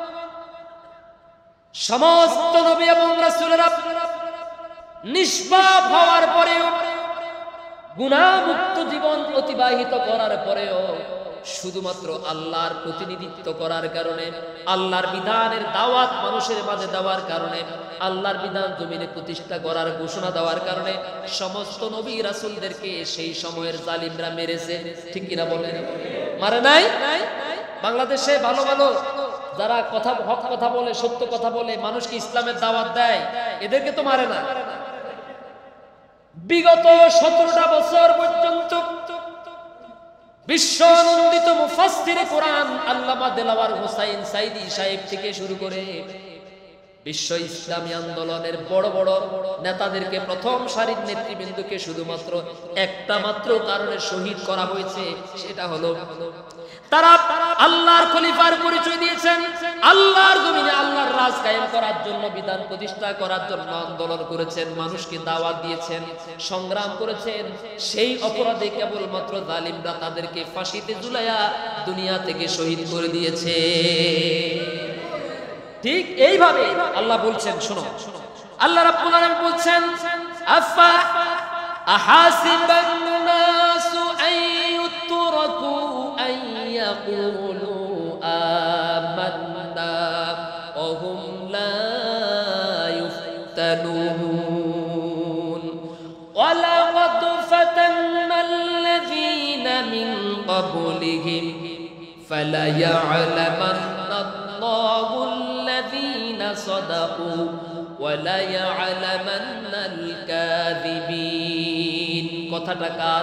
সমস্ত নবী এবং রাসূলেরা নিষ্পাপ হওয়ার পরেও, গুনাহমুক্ত জীবন অতিবাহিত করার পরেও, শুধুমাত্র আল্লাহর প্রতিনিধিত্ব করার কারণে, আল্লাহর বিধানের দাওয়াত মানুষের মাঝে দেওয়ার কারণে, আল্লাহর বিধান জমিনে প্রতিষ্ঠা করার ঘোষণা দেওয়ার কারণে সমস্ত নবী রাসূলদেরকে সেই সময়ের জালিমরা মেরেছে। ঠিক কিনা বলেন? মারে নাই? বাংলাদেশে ভালো ভালো যারা হক কথা বলে, সত্য কথা বলে, মানুষকে ইসলামের দাওয়াত দেয়, এদেরকে তো মারে না। বিগত 17টা বছর পর্যন্ত বিশ্বনন্দিত মুফাসসিরে কোরআন আল্লামা দেলাওয়ার হোসাইন সাইদি সাহেব থেকে শুরু করে বিশ্ব ইসলামী আন্দোলনের বড় বড় নেতাদেরকে, প্রথম সারির নেতৃবৃন্দকে শুধুমাত্র একটা মাত্র কারণে শহীদ করা হয়েছে, সেটা হলো তারা আল্লাহর খলিফার পরিচয় দিয়েছেন, আল্লাহর জমিনে আল্লাহর রাজ কায়েম করার জন্য, বিধান প্রতিষ্ঠা করার জন্য আন্দোলন করেছেন, মানুষকে দাওয়াত দিয়েছেন, সংগ্রাম করেছেন। সেই অপরাধে কেবলমাত্র জালিমরা তাদেরকে ফাঁসিতে ঝুলাইয়া দুনিয়া থেকে শহীদ করে দিয়েছে। ঠিক এইভাবে আল্লাহ বলছেন, শোনো, আল্লাহ রাব্বুল আলামিন বলছেন, আফা আহাসিবান নাসু আইয়ুতরাকু আইয়াকুলু আমান্না ওয়া হুম লা ইফতানুন ওয়া লাকাদ ফাতান্নাল্লাযীনা মিন ক্বাবলিহিম ফালায়া'লামান্না আল্লাহু الذين صدقوا وليعلمن الكاذبين। কথাটা কার?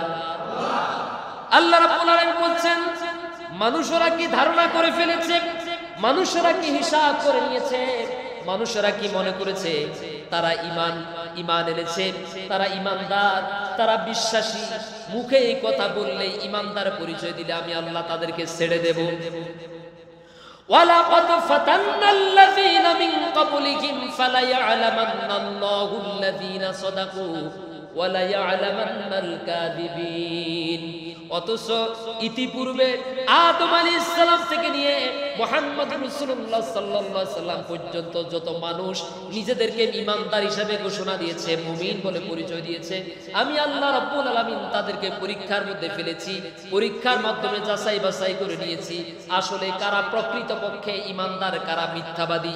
আল্লাহ রাব্বুল আলামিন বলছেন, মানুষরা কি ধারণা করে ফেলেছে, মানুষরা কি হিসাব করে নিয়েছে, মানুষরা কি মনে করেছে তারা ঈমান এনেছে, তারা ঈমানদার, তারা বিশ্বাসী, মুখে এই কথা বললে, ঈমানদার পরিচয় দিলে আমি আল্লাহ তাদেরকে ছেড়ে দেব। وَلَقَدْ فَتَنَّا الَّذِينَ مِنْ قَبْلِهِمْ فَلَيَعْلَمَنَّ اللَّهُ الَّذِينَ صَدَقُوا وَلَيَعْلَمَنَّ الْكَاذِبِينَ। অথচ ইতিপূর্বে আদম আলাইহিস সালাম থেকে নিয়ে মুহাম্মদ রাসূলুল্লাহ সাল্লাল্লাহু আলাইহি সাল্লাম পর্যন্ত যত মানুষ নিজেদেরকে ঈমানদার হিসেবে ঘোষণা দিয়েছে, মুমিন বলে পরিচয় দিয়েছে, আমি আল্লাহ রাব্বুল আলামিন তাদেরকে পরীক্ষার মধ্যে ফেলেছি, পরীক্ষার মাধ্যমে যাচাই বাছাই করে নিয়েছি আসলে কারা প্রকৃতপক্ষে ঈমানদার, কারা মিথ্যাবাদী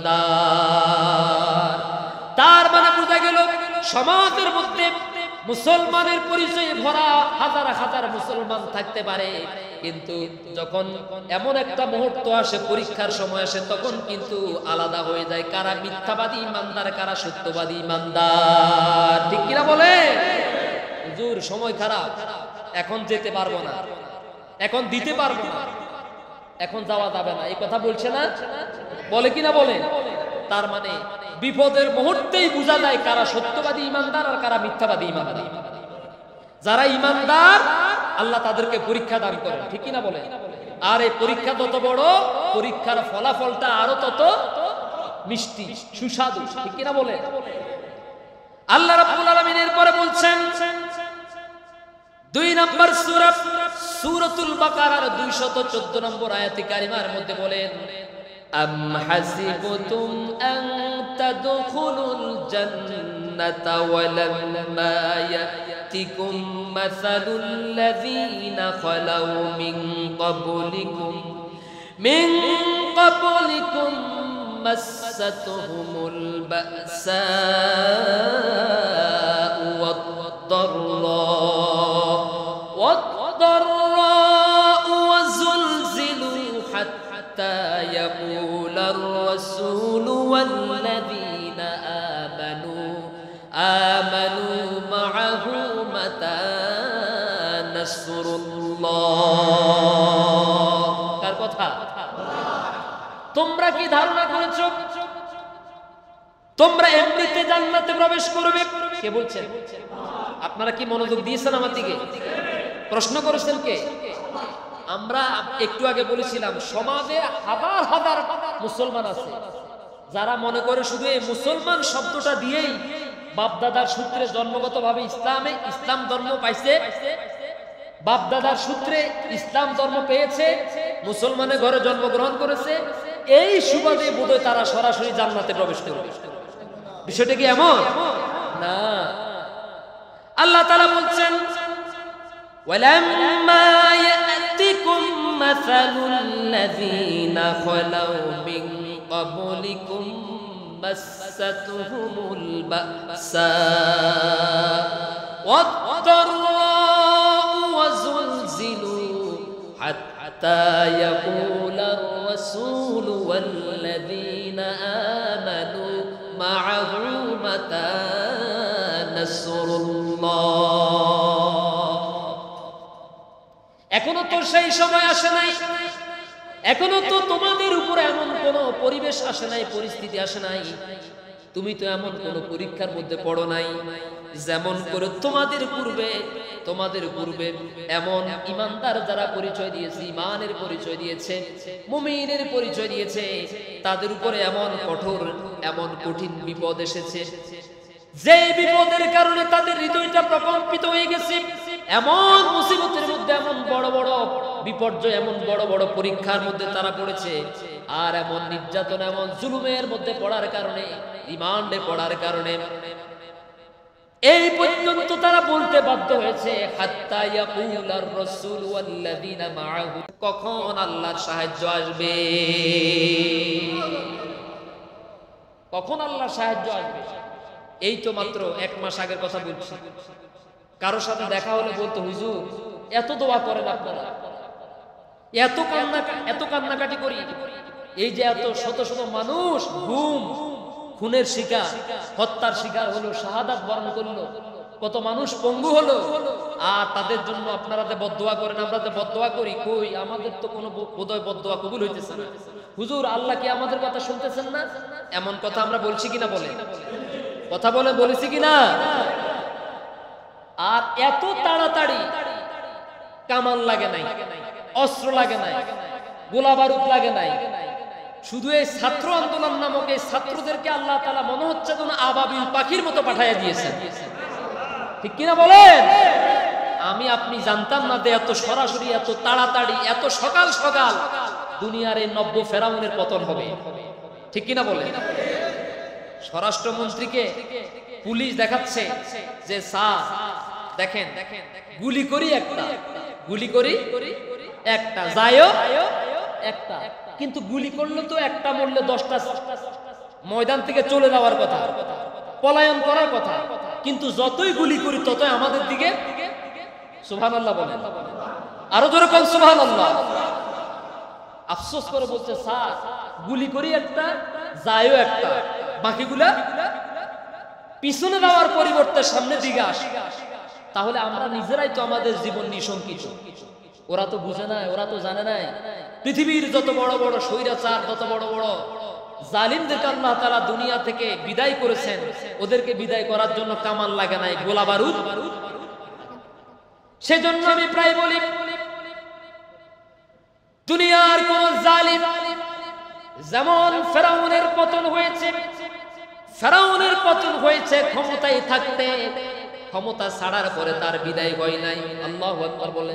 ঈমানদার। তার মানে বোঝা গেল সমাজের মধ্যে মুসলমানের পরিচয়ে ভরা হাজার হাজার মুসলমান থাকতে পারে, কিন্তু যখন এমন একটা মুহূর্ত আসে, পরীক্ষার সময় আসে, তখন কিন্তু আলাদা হয়ে যায় কারা মিথ্যাবাদী ঈমানদার, কারা সত্যবাদী ঈমানদার। ঠিক কিনা বলে? হুজুর সময় খারাপ, এখন যেতে পারবো না, এখন দিতে পারবো না, এখন যাওয়া যাবে না, এই কথা বলছে না, বলে কিনা বলে? তার মানে বিপদের মুহূর্তেই বোঝা যায় কারা সত্যবাদী ঈমানদার আর কারা মিথ্যাবাদী ঈমানদার। যারা ঈমানদার আল্লাহ তাদেরকে পরীক্ষা দান করে, ঠিক কিনা বলে? আর এই পরীক্ষা তত বড়, পরীক্ষার ফলাফলটা আরো তত মিষ্টি, সুস্বাদু, ঠিক কিনা বলে? আল্লাহ রাব্বুল আলামিন এরপরে বলছেন 2 নম্বর সূরা সূরাতুল বাকারার 214 নম্বর আয়াতে কারিমার মধ্যে বলেন, أم حسبتم أن تدخلوا الجنة ولما يأتكم مثل الذين خلوا من قبلكم مستهم البأساء والضراء وزلزلوا حتى يقول الرسول والذين آمنوا معه متى نصر الله। কার কথা? তোমরা কি ধারণা করেছো তোমরা এমনিতে জান্নাতে প্রবেশ করবে? কে বলছেন? আপনারা কি মনোযোগ দিয়েছেন আমার দিকে? প্রশ্ন করেছেন কে? আমরা একটু আগে বলেছিলাম সমাজে হাজার হাজার মুসলমান আছে যারা মনে করে শুধু এই মুসলমান শব্দটা দিয়েই বাপদাদার সূত্রে জন্মগতভাবে ইসলাম ধর্ম পাইছে, বাপদাদার সূত্রে ইসলাম ধর্ম পেয়েছে, মুসলমানের ঘরে জন্মগ্রহণ করেছে, এই সুবাদে বোধহয় তারা সরাসরি জান্নাতে প্রবেশ করবে। বিষয়টা কি এমন না? আল্লাহ তাআলা বলছেন, ওয়ালাম্মা ইয়াতিকুম মাসালুল্লাযীনা খালাউ মিন ক্বাবলিকুম মাসাতুহুমুল বাসা ওয়াদ-দাররাউ ওয়াযুলজিলু হাত্তা ইয়াকুলার রাসূলু ওয়াল্লাযীনা আমানু মা'আহু মাতা নাসরুল্লাহ। এখনো তো সেই সময় আসে নাই এখনো তো তোমাদের উপরে এমন কোন পরিবেশ আসে নাই, পরিস্থিতি আসে নাই, তুমি তো এমন কোন পরীক্ষার মধ্যে পড়ো নাই যেমন করে তোমাদের পূর্বে এমন ইমানদার যারা পরিচয় দিয়েছে, ইমানের পরিচয় দিয়েছে, মুমিনের পরিচয় দিয়েছে, তাদের উপরে এমন কঠোর এমন কঠিন বিপদ এসেছে, যে বিপদের কারণে তাদের হৃদয়টা প্রকম্পিত হয়ে গেছে। এমন মুসিবতের মধ্যে, এমন বড় বড় বিপর্যয়, এমন বড় বড় পরীক্ষার মধ্যে তারা পড়েছে, আর এমন নির্যাতন, এমন জুলুমের মধ্যে পড়ার কারণে, রিমান্ডে পড়ার কারণে এই পর্যন্ত তারা বলতে বাধ্য হয়েছে, হাত্তা ইয়াকুলার রাসূল ওয়াল্লাযিনা মাআহু, কখন আল্লাহর সাহায্য আসবে, কখন আল্লাহর সাহায্য আসবে। এই তো মাত্র 1 মাস আগের কথা বলছি। কারো সাথে দেখা হলে বলতো, হুজুর এত দোয়া করেন আপনারা, এত কান্নাকাটি করি, এই যে এত শত শত মানুষ খুনের শিকার, হত্যার শিকার হলো, শাহাদাত বরণ করলো, কত মানুষ পঙ্গু হলো, আর তাদের জন্য আপনারা যে বদদোয়া করেন, আমরা যে বদদোয়া করি, কই আমাদের তো কোনো বোধহয় বদদোয়া কবুল হইতেছে না। হুজুর আল্লাহ কি আমাদের কথা শুনতেছেন না? এমন কথা আমরা বলছি কিনা, বলে কথা বলেছি কিনা? আর এত তাড়াতাড়ি কামান লাগে নাই, অস্ত্র লাগে নাই, গোলা বারুদ লাগে নাই, শুধু এই ছাত্র আন্দোলন নামক এই ছাত্রদেরকে আল্লাহ তাআলা মনে হচ্ছে যেন আবাবিল পাখির মতো পাঠাইয়া দিয়েছেন, ঠিক কিনা বলেন? আমি আপনি জানতাম না যে এত সরাসরি, এত তাড়াতাড়ি, এত সকাল সকাল দুনিয়ার এই নব্য ফেরাউনের পতন হবে, ঠিক কিনা বলেন? স্বরাষ্ট্রমন্ত্রীকে পুলিশ দেখাচ্ছে যে স্যার দেখেন, গুলি করি একটা যায়ও একটা, কিন্তু গুলি করলে তো একটা মরলে 10টা ময়দান থেকে চলে যাওয়ার কথা, পলায়ন করার কথা, কিন্তু যতই গুলি করি ততই আমাদের দিকে। সুবহানাল্লাহ বলেন, আরো জোরে বলেন সুবহানাল্লাহ। আফসোস করে বলছে, স্যার গুলি করি একটা, যায়ও একটা, বাকিগুলা পিছনে যাওয়ার পরিবর্তে সামনের দিকে আসে, তাহলে আমরা নিজেরাই তো আমাদের জীবন নিঃশঙ্কিত। ওরা তো বুঝে নাই, ওরা তো জানে নাই পৃথিবীর যত বড় বড় স্বৈরাচার, যত বড় বড় জালিমদেরকে আল্লাহ তাআলা দুনিয়া থেকে বিদায় করেছেন, ওদেরকে বিদায় করার জন্য কামান লাগে নাই, গোলা বারুদ। সেজন্য আমি প্রায় বলি, দুনিয়ার কোন জালিম যেমন ফেরাউনের পতন হয়েছে ক্ষমতায় থাকতে, ক্ষমতা ছাড়ার পরে তার বিদায় হয় নাই। আল্লাহু আকবার বলেন।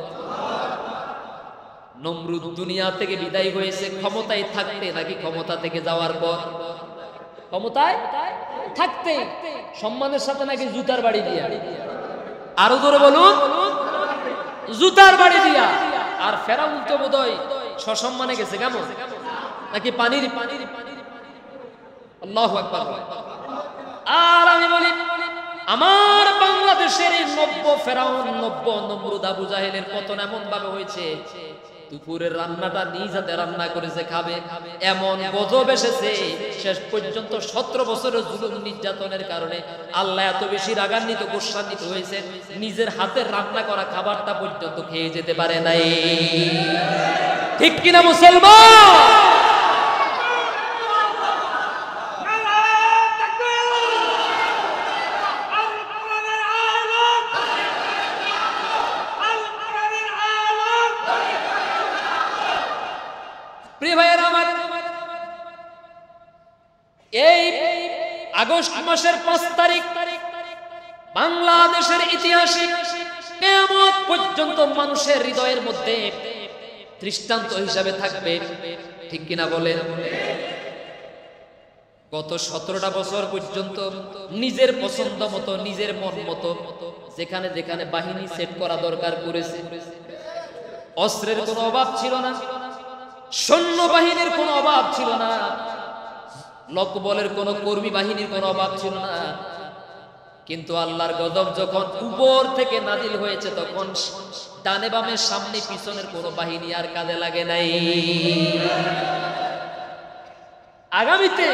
নমরুদ দুনিয়া থেকে বিদায় হয়েছে ক্ষমতায় থাকতে নাকি ক্ষমতা থেকে যাওয়ার পর? ক্ষমতায় থাকতে, সম্মানের সাথে নাকি জুতার বাড়ি দিয়া? আরো জোরে বলুন, জুতার বাড়ি দিয়া। আর ফেরাউন তো বোধহয় সসম্মানে গেছে, কেমন নাকি পানির। আল্লাহু আকবার। আর আমি বলি, আমার বাংলাদেশের এই নব্য ফেরাউন, নব্য নমরুদ, আবু জাহেলের পতন এমন ভাবে হয়েছে, দুপুরের রান্নাটা নিজ হাতে রান্না করেছে খাবে, এমন গজব এসেছে। শেষ পর্যন্ত 17 বছরের জুলুম নির্যাতনের কারণে আল্লাহ এত বেশি রাগান্বিত, গোস্বান্বিত হয়েছে, নিজের হাতের রান্না করা খাবারটা পর্যন্ত খেয়ে যেতে পারে নাই। ঠিক কিনা মুসলমান? এই আগস্ট মাসের 5 তারিখ বাংলাদেশের ইতিহাসে কিয়ামত পর্যন্ত মানুষের হৃদয়ের মধ্যে দৃষ্টান্ত হিসাবে থাকবে, ঠিক কিনা বলেন? গত 17টা বছর পর্যন্ত নিজের পছন্দ মতো, নিজের মন মতো যেখানে যেখানে বাহিনী সেট করা দরকার করেছে। অস্ত্রের কোনো অভাব ছিল না, সৈন্য বাহিনীর কোনো অভাব ছিল না, লোকবলের কোন কর্মী বাহিনীর কোন অভাব ছিল না। কিন্তু আল্লাহর গজব যখন উপর থেকে নাজিল হয়েছে, তখন ডানে বামে সামনে পিছনের কোন বাহিনী আর কাজে লাগে নাই। আগামীতে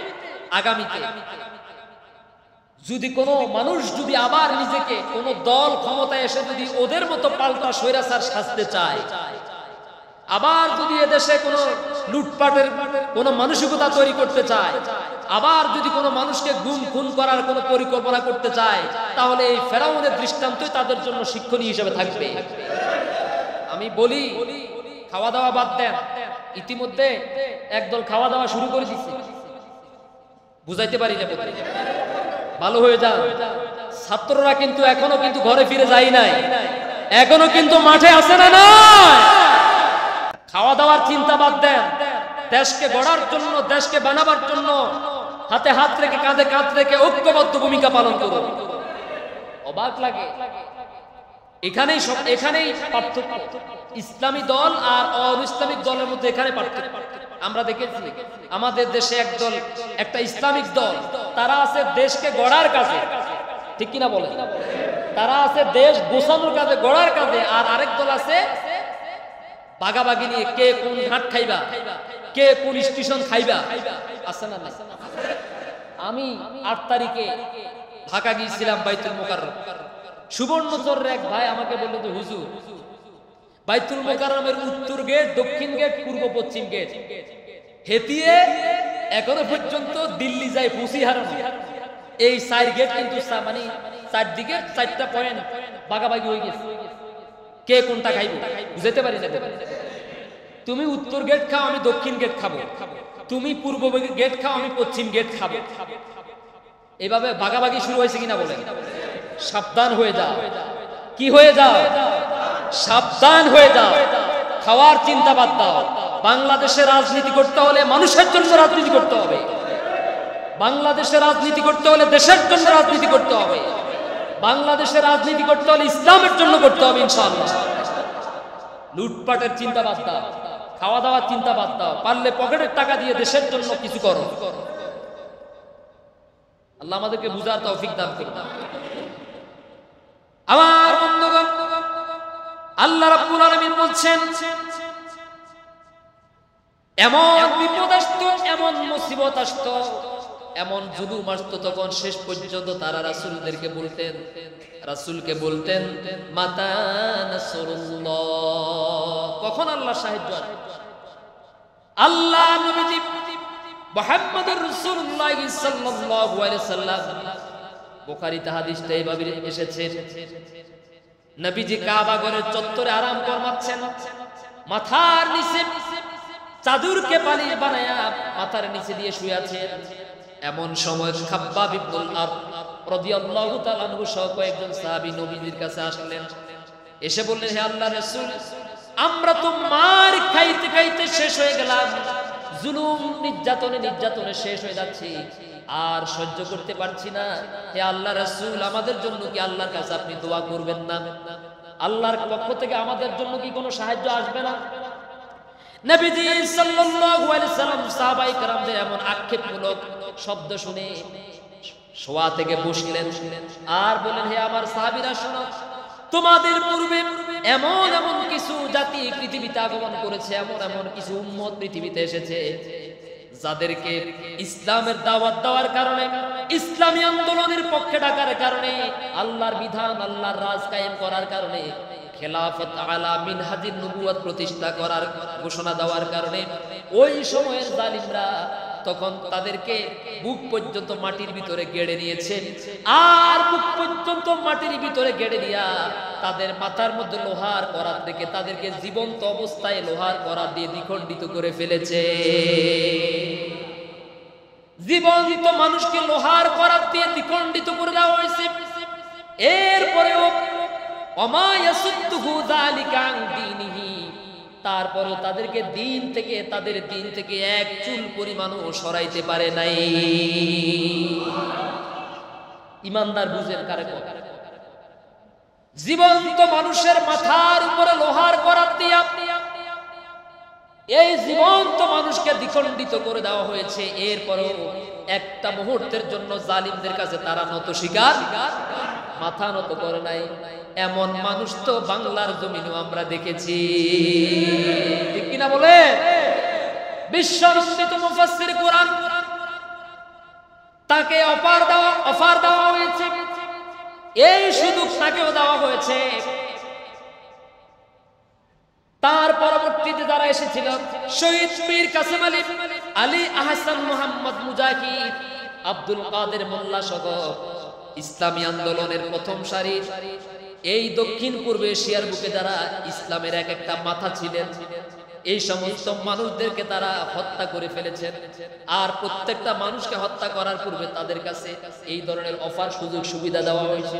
যদি কোনো মানুষ যদি আবার নিজেকে কোন দল ক্ষমতায় এসে যদি ওদের মতো পাল্টা স্বৈরাচার সাজতে চায়, আবার যদি এদেশে কোনো লুটপাটের কোনো মানসিকতা তৈরি করতে চায়, আবার যদি কোনো মানুষকে গুম খুন করার কোনো পরিকল্পনা করতে চায়, তাহলে এই ফেরাউনের দৃষ্টান্তই তাদের জন্য শিক্ষণীয় হিসেবে থাকবে। আমি বলি, খাওয়া দাওয়া বাদ দেন, ইতিমধ্যে একদল খাওয়া দাওয়া শুরু করে দিচ্ছে। বুঝাইতে পারি না, ভালো হয়ে যান। ছাত্ররা কিন্তু এখনো কিন্তু ঘরে ফিরে যায় নাই, এখনো কিন্তু মাঠে আছে না না। খাওয়া দাওয়ার চিন্তা বাদ দেন, দেশকে গড়ার জন্য, দেশকে বানাবার জন্য হাতে হাত রেখে, কাঁধে কাঁধ রেখে ঐক্যবদ্ধ ভূমিকা পালন করুন। অবাক লাগে, এখানেই পার্থক্য। ইসলামী দল আর অ-ইসলামিক দলের মধ্যে এখানে পার্থক্য। আমরা দেখেছি আমাদের দেশে একটা ইসলামিক দল, তারা আছে দেশকে গড়ার কাজে, ঠিক কিনা বলেন? তারা আছে দেশ গোছানোর কাজে, গড়ার কাজে। আর আরেক দল আছে বাগাবাগি নিয়ে, কে কোন ঘাট খাইবা, কে কোন স্টেশন খাইবা, আছে না? আমি 8 তারিখে ঢাকা গিয়েছিলাম, বাইতুল মোকাররম। সুবর্ণচরের এক ভাই আমাকে বলল, তো হুজুর, বাইতুল মোকাররমের উত্তর গেট, দক্ষিণ গেট, পূর্ব পশ্চিম গেট হেতিয়ে এখনো পর্যন্ত দিল্লি যায় পৌঁছি হারানো। এই 4 গেট কিন্তু মানে 4 দিকে 4টা পয়েন্ট বাগাবাগি হয়ে গেছে, কে কোনটা খাইব বুঝাইতে পারি না। তুমি উত্তর গেট খাও, আমি দক্ষিণ গেট খাবো, তুমি পূর্ব গেট খাও, আমি পশ্চিম গেট খাবো। এইভাবে ভাগাভাগি শুরু হয়েছে কিনা বলেন? সাবধান হয়ে যাও। কি হয়ে যাও? সাবধান হয়ে যাও। খাওয়ার চিন্তা বাদ দাও। বাংলাদেশে রাজনীতি করতে হলে মানুষের জন্য রাজনীতি করতে হবে। বাংলাদেশে রাজনীতি করতে হলে দেশের জন্য রাজনীতি করতে হবে। বাংলাদেশে রাজনীতি করতে হলে ইসলামের জন্য করতে হবে ইনশাআল্লাহ। লুটপাটের চিন্তা বাদ দাও, খাওয়া দাওয়ার চিন্তা বাদ দাও। পারলে পকেটের টাকা দিয়ে দেশের জন্য কিছু করো। আল্লাহ আমাদেরকে বুঝার তৌফিক দান করুন। আমার বন্ধুগণ, আল্লাহ রাব্বুল আলামিন বলছেন, এমন বিপদ আসতো, এমন মুসিবত আসতো, এমন জুলুম আসতো, তখন শেষ পর্যন্ত তারা রাসূলকে বলতেন মাতা নাসরুল্লাহ, কখন আল্লাহ সাহায্য আসবে? আল্লাহ নবী মুহাম্মদুর রাসূলুল্লাহ সাল্লাল্লাহু আলাইহি সাল্লাম, বুখারীতে হাদিসটা এইভাবে এসেছে, নবীজি কাবা ঘরের চত্বরে আরাম ফরমাচ্ছেন, মাথার নিচে চাদরকে বালিশ বানায়া মাথার নিচে দিয়ে শুয়ে আছেন। এমন সময় খাব্বাব ইবনুল আরদ রাদিয়াল্লাহু তাআলা আনহু সহ কয়েকজন সাহাবী নবীজির কাছে আসলেন। এসে বললেন, হে আল্লাহর রাসূল, আমরা তো মার খাইতে খাইতে শেষ হয়ে গেলাম, জুলুম নির্যাতনে শেষ হয়ে যাচ্ছি, আর সহ্য করতে পারছি না। হে আল্লাহর রাসূল, আমাদের জন্য কি আল্লাহর কাছে আপনি দোয়া করবেন না? আল্লাহর পক্ষ থেকে আমাদের জন্য কি কোনো সাহায্য আসবে না? নবীজি সাল্লাল্লাহু আলাইহি সাল্লাম সাহাবায়ে কেরামদের এমন আক্ষেপমূলক শব্দ শুনে শোয়া থেকে বসলেন আর বলেন, হে আমার সাহাবীরা শোনো, তোমাদের পূর্বে এমন এমন কিছু জাতি পৃথিবীতে আগমন করেছে, এমন এমন কিছু উম্মত পৃথিবীতে এসেছে, যাদেরকে ইসলামের দাওয়াত দেওয়ার কারণে, ইসলামী আন্দোলনের পক্ষে ডাকার কারণে, আল্লাহর বিধান, আল্লাহর রাজ কায়েম করার কারণে, খেলাফত আলা মিনহাজিন নবুয়ত প্রতিষ্ঠা করার ঘোষণা দেওয়ার কারণে ওই সময়ের জালিমরা তখন তাদেরকে বুক পর্যন্ত মাটির ভিতরে গেড়ে নিয়েছে। আর বুক পর্যন্ত মাটির ভিতরে গেড়ে দিয়া তাদের মাথার মধ্যে লোহার করাত রেখে তাদেরকে জীবন্ত অবস্থায় লোহার করাত দিয়ে দ্বিখণ্ডিত করে ফেলেছে। জীবন্ত মানুষকে লোহার করাত দিয়ে দ্বিখণ্ডিত করে দেওয়া হয়েছে। এরপরেও তারপরে তাদেরকে তাদের দিন থেকে এক চুল পরিমাণও সরাইতে পারে নাই। ইমানদার বুঝেন কারে কথা? জীবন্ত মানুষের মাথার উপরে লোহার করাত দিয়া এই জীবন্ত মানুষকে দ্বিখণ্ডিত করে দেওয়া হয়েছে। এরপরও একটা মুহূর্তের জন্য জালিমদের কাছে তারা নত স্বীকার, মাথা নত করে নাই। এমন মানুষ তো বাংলার জমিনেও আমরা দেখেছি, ঠিক কিনা বলে? বিশ্বরঞ্জিত মুফাসসির কোরআন, তাকে অফার দেওয়া হয়েছে, এই সুযোগ তাকেও দেওয়া হয়েছে। তারপর পরবর্তীতে যারা এসেছিল শহীদ পীর কাসেম আলী, আলী আহসান মোহাম্মদ মুজাহিদ, আব্দুল কাদের মোল্লা সহ ইসলামী আন্দোলনের প্রথম সারির এই দক্ষিণ পূর্ব এশিয়ার বুকে যারা ইসলামের এক একটা মাথা ছিলেন, এই সমস্ত মানুষদেরকে তারা হত্যা করে ফেলেছেন। আর প্রত্যেকটা মানুষকে হত্যা করার পূর্বে তাদের কাছে এই ধরনের অফার সুযোগ সুবিধা দেওয়া হয়েছিল।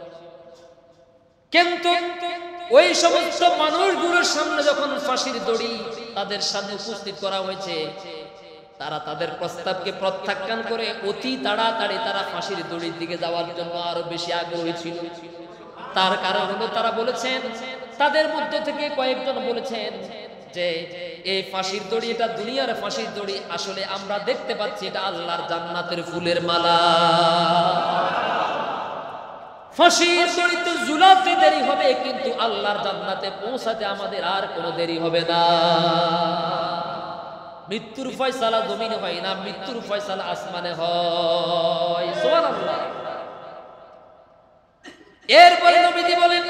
কিন্তু ওই সমস্ত মানুষগুলোর সামনে যখন ফাঁসির দড়ি তাদের সামনে উপস্থিত করা হয়েছে, তারা তাদের প্রস্তাবকে প্রত্যাখ্যান করে অতি তাড়াতাড়ি তারা ফাঁসির দড়ির দিকে যাওয়ার জন্য আরো বেশি আগ্রহী ছিল। তার কারণ হলো তারা বলেছেন, তাদের মধ্য থেকে কয়েকজন বলেছেন যে এই ফাঁসির দড়ি এটা দুনিয়ার ফাঁসির দড়ি, আসলে আমরা দেখতে পাচ্ছি এটা আল্লাহর জান্নাতের ফুলের মালা। ফাঁসির দড়িতে ঝুলাতে দেরি হবে, কিন্তু আল্লাহর জান্নাতে পৌঁছাতে আমাদের আর কোনো দেরি হবে না। মৃত্যুর ফয়সালা জমিনে হয় না, মৃত্যুর ফয়সালা আসমানে হয়। সুবহানাল্লাহ। এরপরে নবীজি বলেন,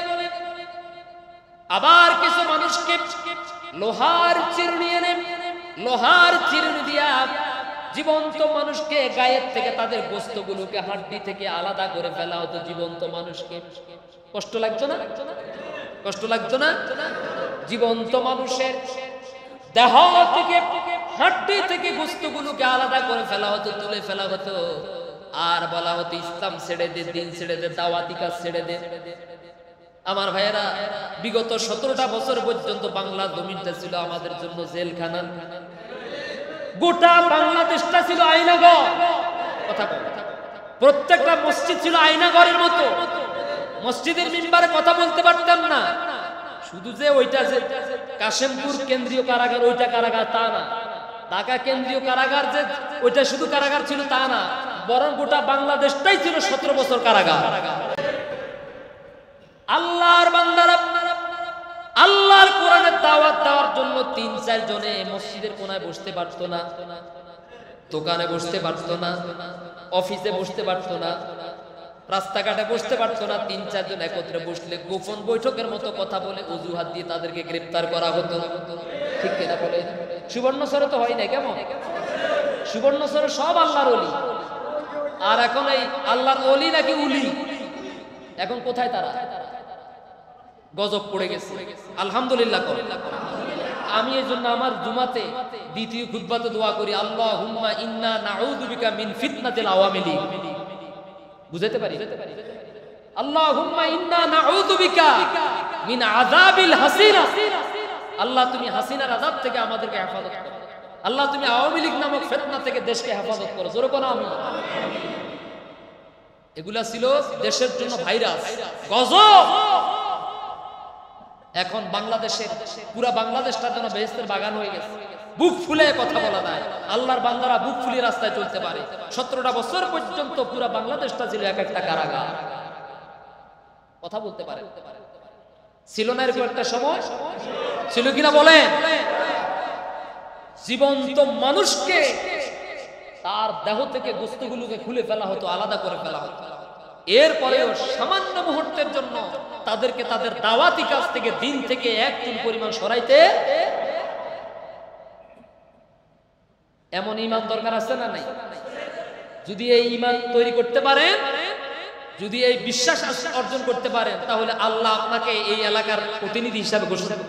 আবার কিছু মানুষকে লোহার চিরুনি এনে লোহার চিরুনি দিয়া জীবন্ত মানুষকে গায়ের থেকে তাদের গোশতগুলোকে হাড্ডি থেকে আলাদা করে ফেলা হতো। জীবন্ত মানুষকে কষ্ট লাগতো না? কষ্ট লাগতো না? জীবন্ত মানুষের দেহ থেকে হাড্ডি থেকে গোশতগুলোকে আলাদা করে ফেলা হতো, তুলে ফেলা হতো। আর বলা হতো ইসলাম ছেড়ে দে, দিন ছেড়ে দে, দাওয়াতি কাজ ছেড়ে দে। আমার ভাইয়েরা, বিগত 17টা বছর পর্যন্ত বাংলা জমিনটা ছিল আমাদের জন্য জেলখানা। গোটা বাংলাদেশটা ছিল আয়নাঘর। কথা বল, প্রত্যেকটা মসজিদ ছিল আয়নাঘরের মতো। মসজিদের মিম্বারে কথা বলতে পারতাম না। শুধু যে ওইটা যে কাশেমপুর কেন্দ্রীয় কারাগার ওইটা কারাগার তা না, ঢাকা কেন্দ্রীয় কারাগার যে ওইটা শুধু কারাগার ছিল তা না, বরং গোটা বাংলাদেশটাই ছিল 17 বছর কারাগার। আল্লাহর বান্দারা আল্লাহর কোরআনের দাওয়াত দেওয়ার জন্য 3-4 জনে মসজিদের কোনায় বসতে পারতো না, দোকানে বসতে পারতো না, অফিসে বসতে পারতো না, রাস্তাঘাটে বসতে পারতো না। 3-4 জন একত্রে বসলে গোপন বৈঠকের মতো কথা বলে অজুহাত দিয়ে তাদেরকে গ্রেফতার করা হতো। ঠিক কিনা বলে? সুবর্ণচরে তো হয় না কেমন? সুবর্ণচরে সব আল্লাহর ওলি, আর এখন এই আল্লাহর ওলি নাকি উলি, এখন কোথায় তারা? গজব পড়ে গেছে। আলহামদুলিল্লাহ। আমি এই জন্য আমার জুমাতে দ্বিতীয় খুতবাতে দোয়া করি, আল্লাহুম্মা ইন্না নাউযু বিকা মিন ফিতনাতিল আওয়ামী লীগ। বুঝাতে পারি? আল্লাহুম্মা ইন্না নাউযু বিকা মিন আযাবিল হাসিনা। আল্লাহ তুমি হাসিনার আযাব থেকে আমাদেরকে হেফাজত করো। আল্লাহ তুমি আওয়ামী লীগ নামক ফিতনা থেকে দেশকে হেফাজত করো। জোরে বলো আমিন। এগুলা ছিল দেশের জন্য ভাইরাস, গজব। এখন বাংলাদেশের পুরা বাংলাদেশটার জন্য বেহেশতের বাগান হয়ে গেছে। বুক ফুলে কথা বলা যায়, আল্লাহর বান্দারা বুক ফুলিয়ে রাস্তায় চলতে পারে। 17টা বছর পর্যন্ত পুরা বাংলাদেশটা ছিল এক একটা কারাগার। কথা বলতে পারে ছিল না এরকম একটা সময়? ছিল কিনা বলেন? জীবন্ত মানুষকে তার দেহ থেকে গোশতগুলোকে খুলে ফেলা হতো, আলাদা করে ফেলা হতো। এরপরেও সামান্য মুহূর্তের জন্য তাদেরকে তাদের দাওয়াতি কাজ থেকে, দিন থেকে এক চুল পরিমাণ সরাইতে। এমন ঈমান দরকার আছে না নাই? যদি এই ঈমান তৈরি করতে পারেন, যদি এই বিশ্বাস অর্জন করতে পারেন, তাহলে আল্লাহ আপনাকে এই এলাকার প্রতিনিধি হিসাবে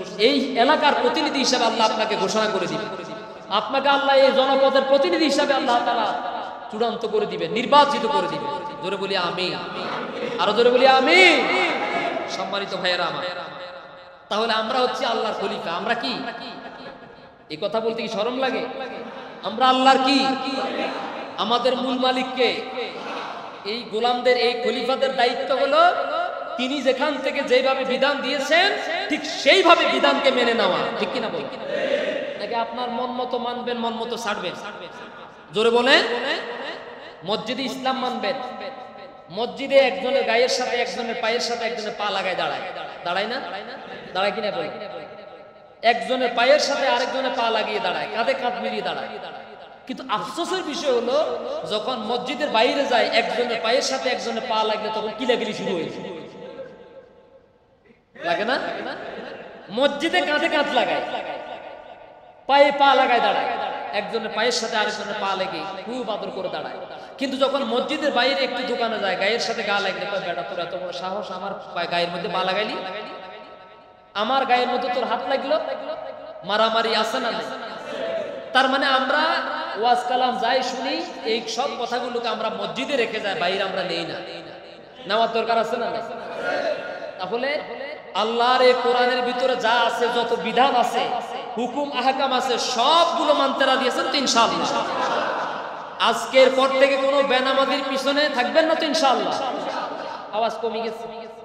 আল্লাহ আপনাকে ঘোষণা করে দিবেন। আপনাকে আল্লাহ এই জনপদের প্রতিনিধি হিসাবে আল্লাহ তাআলা চূড়ান্ত করে দিবেন, নির্বাচিত করে দিবেন। জোরে বলি আমিন। আরো জোরে বলি আমিন। সম্মানিত ভাইয়েরা আমার, তাহলে আমরা হচ্ছি আল্লাহর খলিফা। আমরা কি? এই কথা বলতে কি শরম লাগে? আমরা আল্লাহর কি? আমাদের মূল মালিককে। এই গোলামদের, এই খলিফাদের দায়িত্ব হলো তিনি যেখান থেকে যেভাবে বিধান দিয়েছেন ঠিক সেইভাবে বিধানকে মেনে নেওয়া। ঠিক কিনা বল? নাকি আপনার মন মতো মানবেন, মন মতো ছাড়বেন? জোরে বলেন। মসজিদে ইসলাম মানবেন, মসজিদে একজনের গায়ের সাথে একজনের পায়ের সাথে একজনের পা লাগায় দাঁড়ায়, দাঁড়ায় না? দাঁড়ায় কিনা বল? একজনের পায়ের সাথে আরেকজনের পা লাগিয়ে দাঁড়ায়, কাঁধে কাঁধ মিলিয়ে দাঁড়ায়। কিন্তু আফসোসের বিষয় হলো যখন মসজিদের বাইরে যায়, একজনের পায়ের সাথে একজনের পা লাগলে তখন কিলাকিলি শুরু হয়েছে। লাগে না? মসজিদে কাঁধে কাঁধ লাগায়, পায়ে পা লাগায় দাঁড়ায়, একজনের পায়ের সাথে আরেকজনের পা লেগে খুব আদর করে দাঁড়ায়। কিন্তু যখন মসজিদের বাইরে একটু দোকানে যায়, গায়ের সাথে গা লাগলে বেটা তোর এত বড় সাহস, আমার গায়ের মধ্যে পা লাগাইলি, আমার গায়ের মধ্যে তোর হাত লাগলো, মারামারি আছে না? তার মানে আমরা ওয়াজ কালাম যাই শুনি, এই সব কথাগুলোকে আমরা মসজিদে রেখে যাই, বাইরে আমরা নেই না। নেওয়ার দরকার আছে না? তাহলে আল্লাহর এই কোরআনের ভিতরে যা আছে, যত বিধান আছে, হুকুম আহকাম আছে, সবগুলো মানতে রাজি আছেন তো ইনশাআল্লাহ? আজকের পর থেকে কোনো বেনামাজির পিছনে থাকবেন না তো ইনশাআল্লাহ? আওয়াজ কমে গেছে।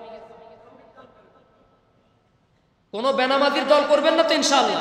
কোনো বেনামাজির দল করবেন না তো ইনশাআল্লাহ?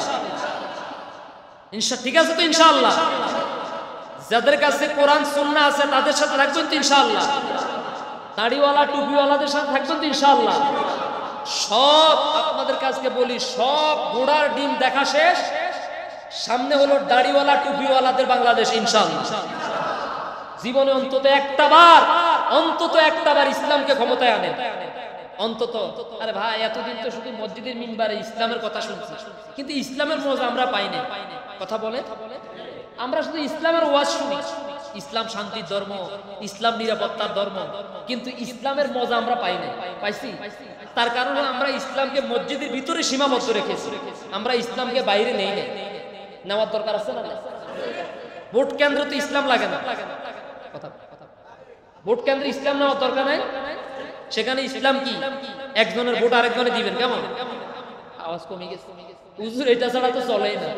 ঠিক আছে তো ইনশাআল্লাহ? যাদের কাছে কোরআন সুন্নাহ আছে তাদের সাথে থাকবেন তো ইনশাআল্লাহ? দাড়িওয়ালা টুপিওয়ালাদের সাথে থাকবেন তো ইনশাআল্লাহ? সব আপনাদের কাছে বলি, সব ঘোড়ার ডিম দেখা শেষ, সামনে হলো দাড়িওয়ালা টুপিওয়ালাদের বাংলাদেশ ইনশাআল্লাহ। জীবনে অন্তত একটা বার ইসলামকে ক্ষমতায় আনেন অন্তত। আরে ভাই, এতদিন তো শুধু মসজিদের মিম্বারে ইসলামের কথা শুনছি, কিন্তু ইসলামের মজা আমরা পাই না। কথা বলে, আমরা শুধু ইসলামের ওয়াজ শুনি, ইসলাম শান্তির ধর্ম, ইসলাম নিরাপত্তার ধর্ম, কিন্তু ইসলামের মজা আমরা পাই না। পাইছি? তার কারণে আমরা ইসলামকে মসজিদের ভিতরে সীমাবদ্ধ রেখেছি, আমরা ইসলামকে বাইরে নেই না। নেওয়ার দরকার আছে না? ভোট কেন্দ্র তো ইসলাম লাগে না। কথা, ভোট কেন্দ্রে ইসলাম নেওয়ার দরকার নাই। সেখানে ইসলাম কি? একজনের ভোট আরেকজনে দিবেন, কেমন? আওয়াজ কমে গেছে। হুজুর এটা ছাড়া তো চলেই না।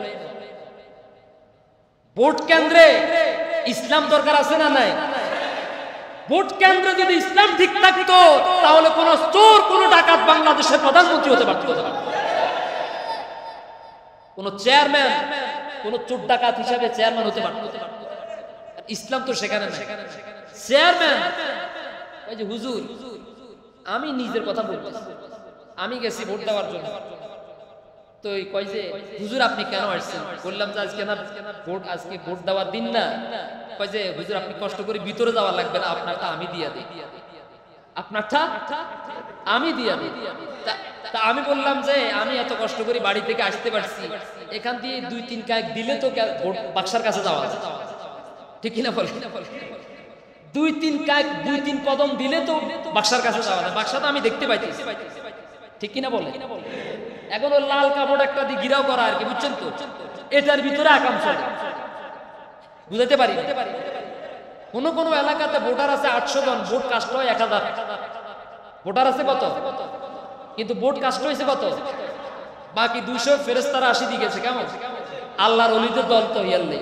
ভোট কেন্দ্রে ইসলাম দরকার আছে না নাই? ভোট কেন্দ্রে যদি ইসলাম ঠিক থাকতো, তাহলে কোন চোর, কোন ডাকাত বাংলাদেশের প্রধানমন্ত্রী হতে পারত না। কোন চেয়ারম্যান, কোন চোর ডাকাত হিসাবে চেয়ারম্যান হতে পারত না। ইসলাম তো সেখানে নাই। চেয়ারম্যান ওই যে হুজুর, আমি নিজের কথা বলবো, আমি গেছি ভোট দেওয়ার জন্য, তো কয় যে হুজুর আপনি কেন আসছেন? বললাম যে আজকে না ভোট, আজকে ভোট দেওয়ার দিন না। কয় যে হুজুর আপনি কষ্ট করে ভিতরে যাওয়া লাগবে না, আপনারটা আমি দিয়া দিই, আপনারটা আমি দিয়া দিই। তা আমি বললাম যে আমি এত কষ্ট করে বাড়ি থেকে আসতে পারছি, এখান দিয়ে 2-3 কাক দিলে তো ভোট বাক্সার কাছে যাওয়া যায়, ঠিক কিনা বলে? 2-3 কাক, 2-3 কদম দিলে তো বাক্সার কাছে যাওয়া যায়, বাক্সা তো আমি দেখতে পাইছি, ঠিক কিনা বলে? এখন ওই লাল কাপড় একটা দিয়ে ঘিরাও করা আর কি, বুঝছেন তো? এটার ভিতরে আকাম চলে, বুঝাতে পারি। কোন কোন এলাকাতে ভোটার আছে 800 জন, ভোট কাস্ট হয় 1000। ভোটার আছে কত, কিন্তু ভোট কাস্ট হয়েছে কত? বাকি 200 ফেরেশতারা 80 দিয়ে গেছে। কেমন? আল্লাহর ওলিদের দল তো ইয়াল্লে।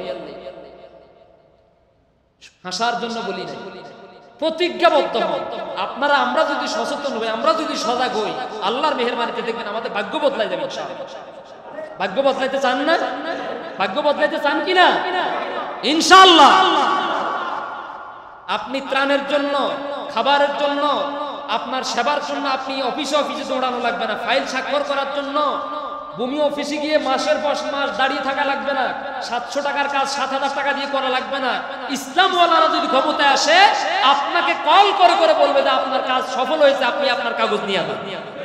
হাসার জন্য বলি না, প্রতিজ্ঞাবদ্ধ হন আপনারা। আমরা যদি সচেতন হই, আমরা যদি সজাগ হই, আল্লাহর মেহেরবানিতে দেখবেন আমাদের ভাগ্য বদলাই যাবে ইনশাআল্লাহ। ভাগ্য বদলাইতে চান না? ভাগ্য বদলাইতে চান কিনা? ইনশাআল্লাহ। আপনি ত্রাণের জন্য, খাবারের জন্য, আপনার সেবার জন্য আপনি অফিসে দৌড়ানো লাগবে না। ফাইল স্বাক্ষর করার জন্য ভূমি অফিসে গিয়ে মাসের পর মাস দাঁড়িয়ে থাকা লাগবে না। 700 টাকার কাজ 7000 টাকা দিয়ে করা লাগবে না। ইসলামওয়ালারা যদি ক্ষমতায় আসে, আপনাকে কল করে করে বলবে যে আপনার কাজ সফল হয়েছে, আপনি আপনার কাগজ নিয়ে আসুন।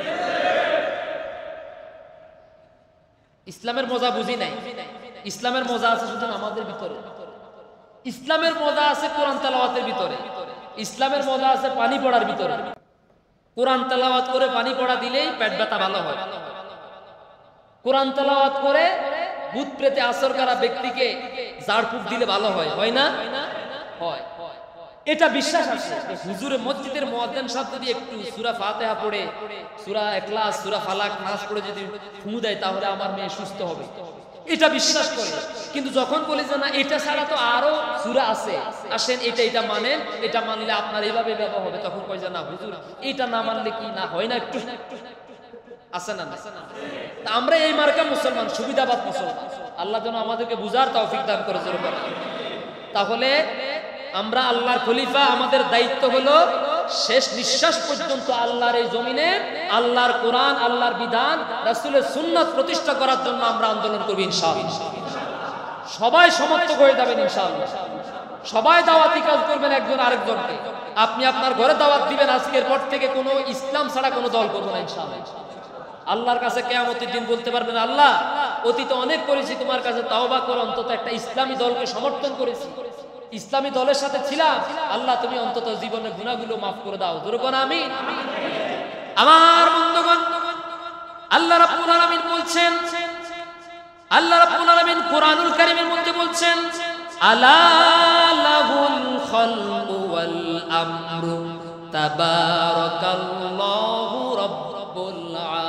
ইসলামের মজা বুঝি নাই। ইসলামের মজা আছে শুধু আমাদের ভিতরে, ইসলামের মজা আছে কোরআন তেলাওয়াতের ভিতরে, ইসলামের মজা আছে পানি পড়ার ভিতরে। কোরআন তেলাওয়াত করে পানি পড়া দিলেই পেট ব্যথা ভালো হয়। কোরআন তেলাওয়াত করে ভূত প্রেতে আসর করা ব্যক্তিকে ঝাড়ফুঁক দিলে ভালো হয়, হয় না? হয়। এটা বিশ্বাস আছে। হুজুরের মসজিদের মুয়াজ্জিন সাহেব যদি একটু সূরা ফাতিহা পড়ে, সূরা ইখলাস, সূরা ফালাক, নাস পড়ে যদি ফুঁ দেয়, তাহলে আমার মেয়ে সুস্থ হবে, এটা বিশ্বাস করে। কিন্তু যখন বলি যে না এটা ছাড়া তো আরো সূরা আছে, আসেন এটা মানেন, এটা মানলে আপনার এইভাবে ব্যবহার হবে, তখন কই যে না হুজুর এটা না মানলে কি না হয় না একটু আছে না? তা আমরা এই মার্কা মুসলমান, সুবিধাবাদ মুসলমান। আল্লাহ যেন আমাদেরকে বুঝার তৌফিক দান করে। তাহলে আমরা আল্লাহর খলিফা, আমাদের দায়িত্ব হলো শেষ নিঃশ্বাস পর্যন্ত আল্লাহর এই জমিনে আল্লাহর কোরআন, আল্লাহর বিধান, রাসূলের সুন্নাত প্রতিষ্ঠা করার জন্য আমরা আন্দোলন করব ইনশাআল্লাহ। সবাই সমর্থক হয়ে যাবেন ইনশাআল্লাহ। সবাই দাওয়াতি কাজ করবেন একজন আরেকজনকে। আপনি আপনার ঘরে দাওয়াত দিবেন, আজকের পর থেকে কোনো ইসলাম ছাড়া কোনো দল করব না ইনশাআল্লাহ। আল্লাহর কাছে কিয়ামতের দিন বলতে পারবেন, আল্লাহ অতীতে অনেক করেছি তোমার কাছে তাওবা করে অন্তত একটা ইসলামী দলকে সমর্থন করেছি, ইসলামী দলের সাথে ছিলাম, আল্লাহ তুমি অন্তত জীবনের গুনাহগুলো মাফ করে দাও। দুরকম আমিন। আমার বন্ধুগণ, আল্লাহ রাব্বুল আলামিন বলছেন, আল্লাহ রাব্বুল আলামিন কোরআনুল কারীমের মধ্যে বলছেন, আলা লাহুল খালকু ওয়াল আমরু তাবারাকাল্লাহু রাব্বুল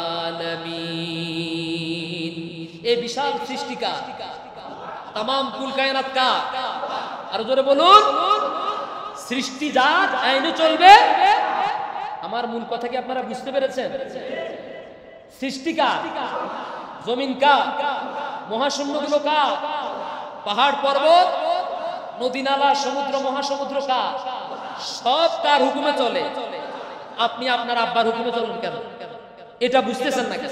আলামিন। এই বিশাল সৃষ্টিকা, तमाम কুল কায়নাত কা, আর জোরে বলুন, সৃষ্টি যার আইনে চলবে। আমার মূল কথা কি আপনারা বুঝতে পেরেছেন? সৃষ্টি কা, জমিন কা, মহাশূন্যগুলো কা, পাহাড় পর্বত, নদী নালা, সমুদ্র মহাসমুদ্র কা, সব কার হুকুমে চলে? আপনি আপনার আব্বার হুকুমে চলুন কেন? এটা বুঝতেছেন না?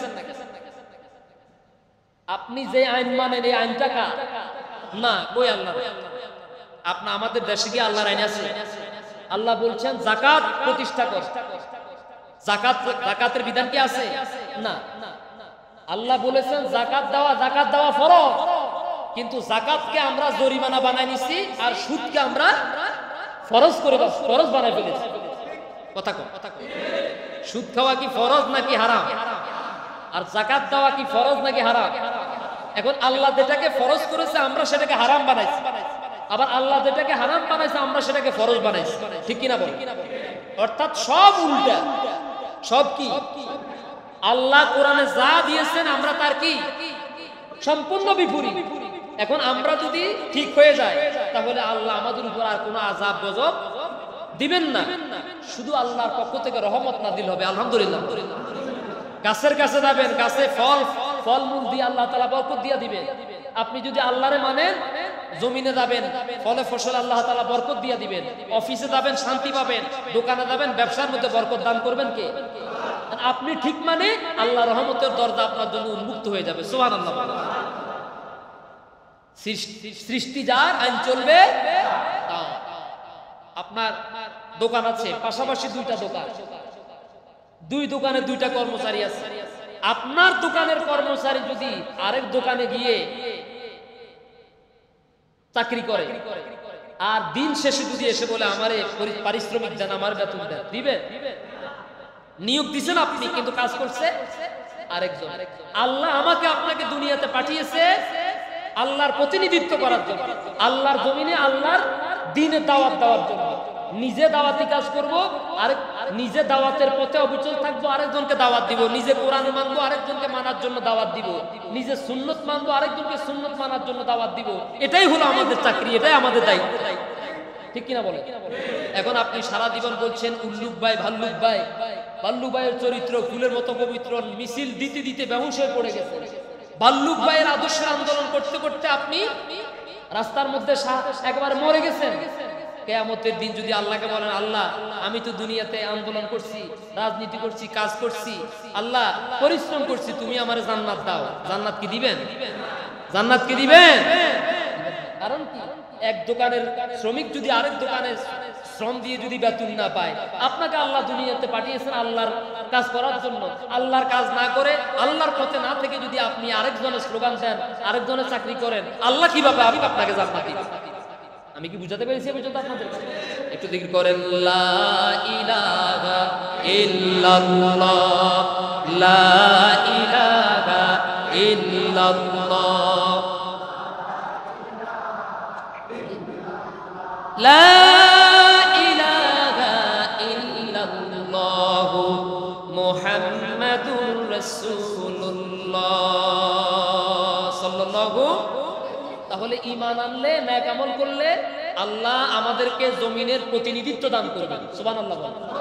আপনি যে আইন মানেন এই আইনটা কার? না, কই আল্লাহ। আপনি আমাদের দেশে কি আল্লাহর আইন আছে? আল্লাহ বলছেন যাকাত প্রতিষ্ঠা কর, যাকাতের বিধান কি আছে? না। আল্লাহ বলেছেন জাকাত দেওয়া ফরজ, কিন্তু জাকাতকে আমরা জরিমানা বানাই নিছি আর সুদকে আমরা ফরজ বানাই ফেলেছি। কথা কও, সুদ খাওয়া কি ফরজ নাকি হারাম? আর জাকাত দেওয়া কি ফরজ নাকি হারাম? এখন আল্লাহ যেটাকে ফরজ করেছে আমরা সেটাকে হারাম বানাইছি, আবার আল্লাহ যেটাকে হারাম বানাইছে আমরা সেটাকে ফরজ বানাইছি। ঠিক কিনা বল? অর্থাৎ সব উল্টা। সব কি? আল্লাহ কোরআনে যা দিয়েছেন আমরা তার কি সম্পূর্ণ বিপরীত। এখন আমরা যদি ঠিক হয়ে যায় তাহলে আল্লাহ আমাদের উপর আর কোনো আযাব গজব দিবেন না, শুধু আল্লাহর পক্ষ থেকে রহমত নাযিল হবে। আলহামদুলিল্লাহ। গাছের কাছে যাবেন, গাছে ফলমূল দিয়ে আল্লাহ তাআলা বরকত দিয়ে দিবেন। আপনি যদি আল্লাহরে মানেন, জমিনে যাবেন, ফলে ফসল আল্লাহ তাআলা বরকত দিয়ে দিবেন। অফিসে যাবেন, শান্তি পাবেন। দোকানে যাবেন, ব্যবসার মধ্যে বরকত দান করবেন কে? আপনি ঠিক মানে আল্লাহ রহমতের দরজা আপনার জন্য উন্মুক্ত হয়ে যাবে। সুবহানাল্লাহ। সৃষ্টি যার, আইন চলবে তার। আপনার দোকান আছে, পাশাপাশি দুইটা দোকান, দুই দোকানে দুইটা কর্মচারী আছে। আপনার দোকানের কর্মচারী যদি আরেক দোকানে গিয়ে চাকরি করে আর দিন শেষে যদি এসে বলে আমারে পারিশ্রমিক দেন, আমার বেতন দেন, দিবেন? নিয়োগ দিছেন আপনি, কিন্তু কাজ করছে আরেকজন। আল্লাহ আমাকে আপনাকে দুনিয়াতে পাঠিয়েছে আল্লাহর প্রতিনিধিত্ব করার জন্য, আল্লাহর জমিনে আল্লাহর দ্বীনের দাওয়াত দেওয়ার জন্য। নিজে দাওয়াতি কাজ করব, আর নিজে দাওয়াতের পথে অবিচল থাকবো, আরেকজনকে দাওয়াত দিব। নিজে কোরআন মানবো, আরেকজনকে মানার জন্য দাওয়াত দিব। নিজে সুন্নত মানবো, আরেকজনকে সুন্নত মানার জন্য দাওয়াত দিব। এটাই হলো আমাদের চাকরি, এটাই আমাদের দায়িত্ব। ঠিক কিনা বলে? এখন আপনি সারা জীবন বলছেন উল্লুক ভাই, ভাল্লুক ভাই, ভাল্লুক ভাইয়ের চরিত্র ফুলের মতো পবিত্র, মিছিল দিতে দিতে বেহুশ হয়ে পড়ে গেছে। ভাল্লুক ভাইয়ের আদর্শের আন্দোলন করতে করতে আপনি রাস্তার মধ্যে একবার মরে গেছেন। কিয়ামতের দিন যদি আল্লাহকে বলেন, আল্লাহ আমি তো দুনিয়াতে আন্দোলন করছি, রাজনীতি করছি, কাজ করছি, আল্লাহ পরিশ্রম করছি, তুমি আমারে জান্নাত দাও, জান্নাত কি দিবেন? জান্নাত কি দিবেন? কারণ কি? এক দোকানের শ্রমিক যদি আরেক দোকানে শ্রম দিয়ে যদি বেতন না পায়, আপনাকে আল্লাহ দুনিয়াতে পাঠিয়েছেন আল্লাহর কাজ করার জন্য। আল্লাহর কাজ না করে, আল্লাহর পথে না থেকে যদি আপনি আরেকজনের স্লোগান দেন, আরেকজনের চাকরি করেন, আল্লাহ কিভাবে আপনাকে জান্নাত দিবেন? আমি কি বুঝাতে পেরেছি পর্যন্ত আপনাদের? একটু জিকির করেন, লা ইলাহা ইল্লাল্লাহ, লা ইলাহা ইল্লাল্লাহ, লা ইলাহা ইল্লাল্লাহ, মুহাম্মাদুর রাসূলুল্লাহ সাল্লাল্লাহু। তাহলে ঈমান আনলে, নেক আমল করলে আল্লাহ আমাদেরকে জমিনের প্রতিনিধিত্ব দান করবেন। সুবহানাল্লাহ।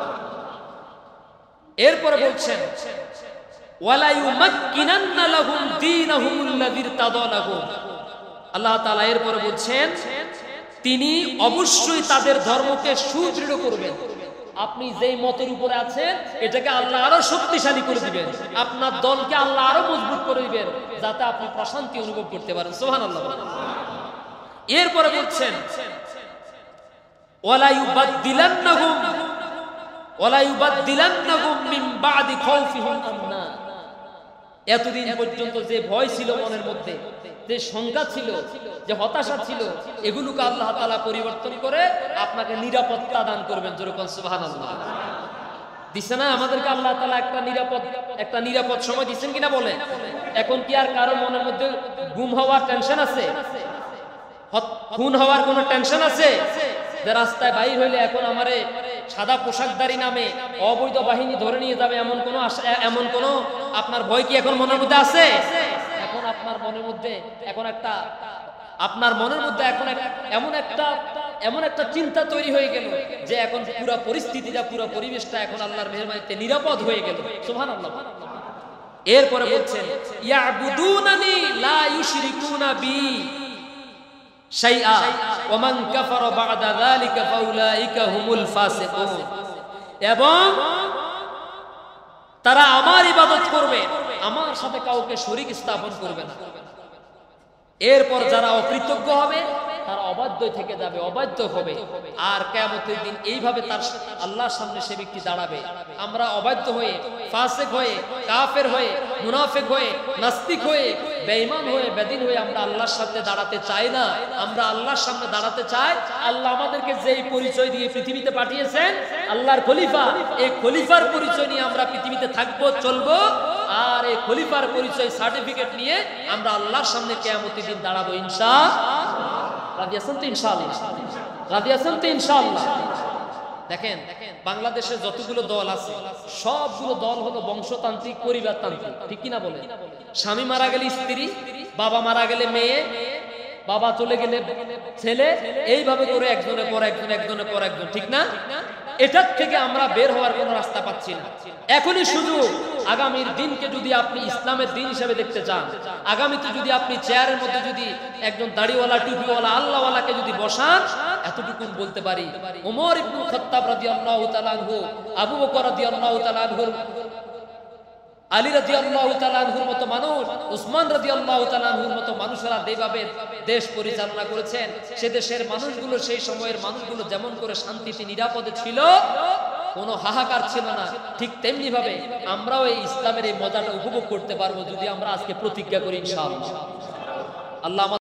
এরপরে বলছেন, ওয়ালা ইউমাক্কিনান্না লাহুম দীনাহুমুল্লাযী ইরতাদা লাহুম। আল্লাহ তাআলা এরপরে বলছেন তিনি অবশ্যই তাদের ধর্মকে সুদৃঢ় করবেন। আপনি যেই মতের উপরে আছেন এটাকে আল্লাহ আরো শক্তিশালী করে দিবেন, আপনার দলকে আল্লাহ আরো মজবুত করে দিবেন, যাতে আপনি প্রশান্তি অনুভব করতে পারেন। সুবহানাল্লাহ। এরপরে বলছেন, ওয়ালা ইউবাদদিলান্নাহুম মিন বাদি খাউফিহিম আমনা। এতদিন পর্যন্ত যে ভয় ছিল মনের মধ্যে, যে শঙ্কা ছিল, যে হতাশা ছিল, এগুলোকে আল্লাহ তাআলা পরিবর্তন করে আপনাকে নিরাপত্তা দান করবেন। যেরকম সুবহানাল্লাহ দিছে না আমাদেরকে আল্লাহ তাআলা একটা নিরাপদ সময় দিচ্ছেন কিনা বলে। এখন কি আর কারো মনের মধ্যে গুম হওয়ার টেনশন আছে? খুন হওয়ার কোনো টেনশন আছে? যে রাস্তায় বাইর হইলে এখন আমারে সাদা পোশাকধারী নামে অবৈধ বাহিনী ধরে নিয়ে যাবে, এমন কোন আপনার ভয় কি এখন মনের মধ্যে আছে? এখন আপনার মনের মধ্যে এমন একটা চিন্তা তৈরি হয়ে গেল যে এখন পুরো পরিস্থিতিটা, পুরো পরিবেশটা এখন আল্লাহর মেহেরবানিতে নিরাপদ হয়ে গেল। সুবহানাল্লাহ। এরপরে বলছেন ইয়াবুদুনানি লা ইউশরিকুনা বি শাইআ ওয়া মান কাফারা বা'দা যালিকা ফাউলাইকা হুমুল ফাসিকুন। এবং তারা আমার ইবাদত করবে, আমার সাথে কাউকে শরীক স্থাপন করবে না। এরপর যারা অকৃতজ্ঞ হবে তারা অবাধ্য থেকে যাবে, অবাধ্য হবে। আর কিয়ামতের দিন এইভাবে তার আল্লাহর সামনে সে ব্যক্তি দাঁড়াবে। আমরা অবাধ্য হয়ে, ফাসিক হয়ে, কাফের হয়ে, মুনাফিক হয়ে, নাস্তিক হয়ে, বেঈমান হয়ে, বেদিন হয়ে আমরা আল্লাহর সামনে দাঁড়াতে চাই না। আমরা আল্লাহর সামনে দাঁড়াতে চাই আল্লাহ আমাদেরকে যেই পরিচয় দিয়ে পৃথিবীতে পাঠিয়েছেন, আল্লাহর খলিফা, এই খলিফার পরিচয় নিয়ে আমরা পৃথিবীতে থাকবো, চলবো। আর এই খলিফার পরিচয় সার্টিফিকেট নিয়ে আমরা আল্লাহর সামনে কিয়ামতের দিন দাঁড়াবো ইনশাআল্লাহ। রাজি আছেন তো ইনশাআল্লাহ? রাজি আছেন তো ইনশাআল্লাহ? দেখেন বাংলাদেশে যতগুলো দল আছে সবগুলো দল হলো বংশতান্ত্রিক, পরিবারতান্ত্রিক, ঠিক কিনা বলে? স্বামী মারা গেলে স্ত্রী, বাবা মারা গেলে মেয়ে, বাবা চলে গেলে ছেলে, এইভাবে করে একজনের পর একজন, একজনের পর একজন, ঠিক না? এটার থেকে আমরা বের হওয়ার কোনো রাস্তা পাচ্ছি না। এখনই শুধু আগামীর দিনকে যদি আপনি ইসলামের দিন হিসেবে দেখতে চান, আগামীতে যদি আপনি চেয়ারের মধ্যে যদি একজন দাড়িওয়ালা, টুপিওয়ালা, আল্লাহওয়ালাকে যদি বসান, এতটুকু বলতে পারি ওমর ইবনে খাত্তাব রাদিয়াল্লাহু তাআলা আনহু, আবু বকর রাদিয়াল্লাহু তাআলা আনহু, আলী রাদিয়াল্লাহু তাআলা আনহুর মতো মানুষ, উসমান রাদিয়াল্লাহু তাআলা আনহুর মতো মানুষেরা যেভাবে দেশ পরিচালনা করেছেন, সে দেশের মানুষগুলো, সেই সময়ের মানুষগুলো যেমন করে শান্তিতে নিরাপদে ছিল, কোনো হাহাকার ছিল না, ঠিক তেমনি ভাবে আমরাও এই ইসলামের এই মজাটা উপভোগ করতে পারবো যদি আমরা আজকে প্রতিজ্ঞা করি ইনশাআল্লাহ। আল্লাহ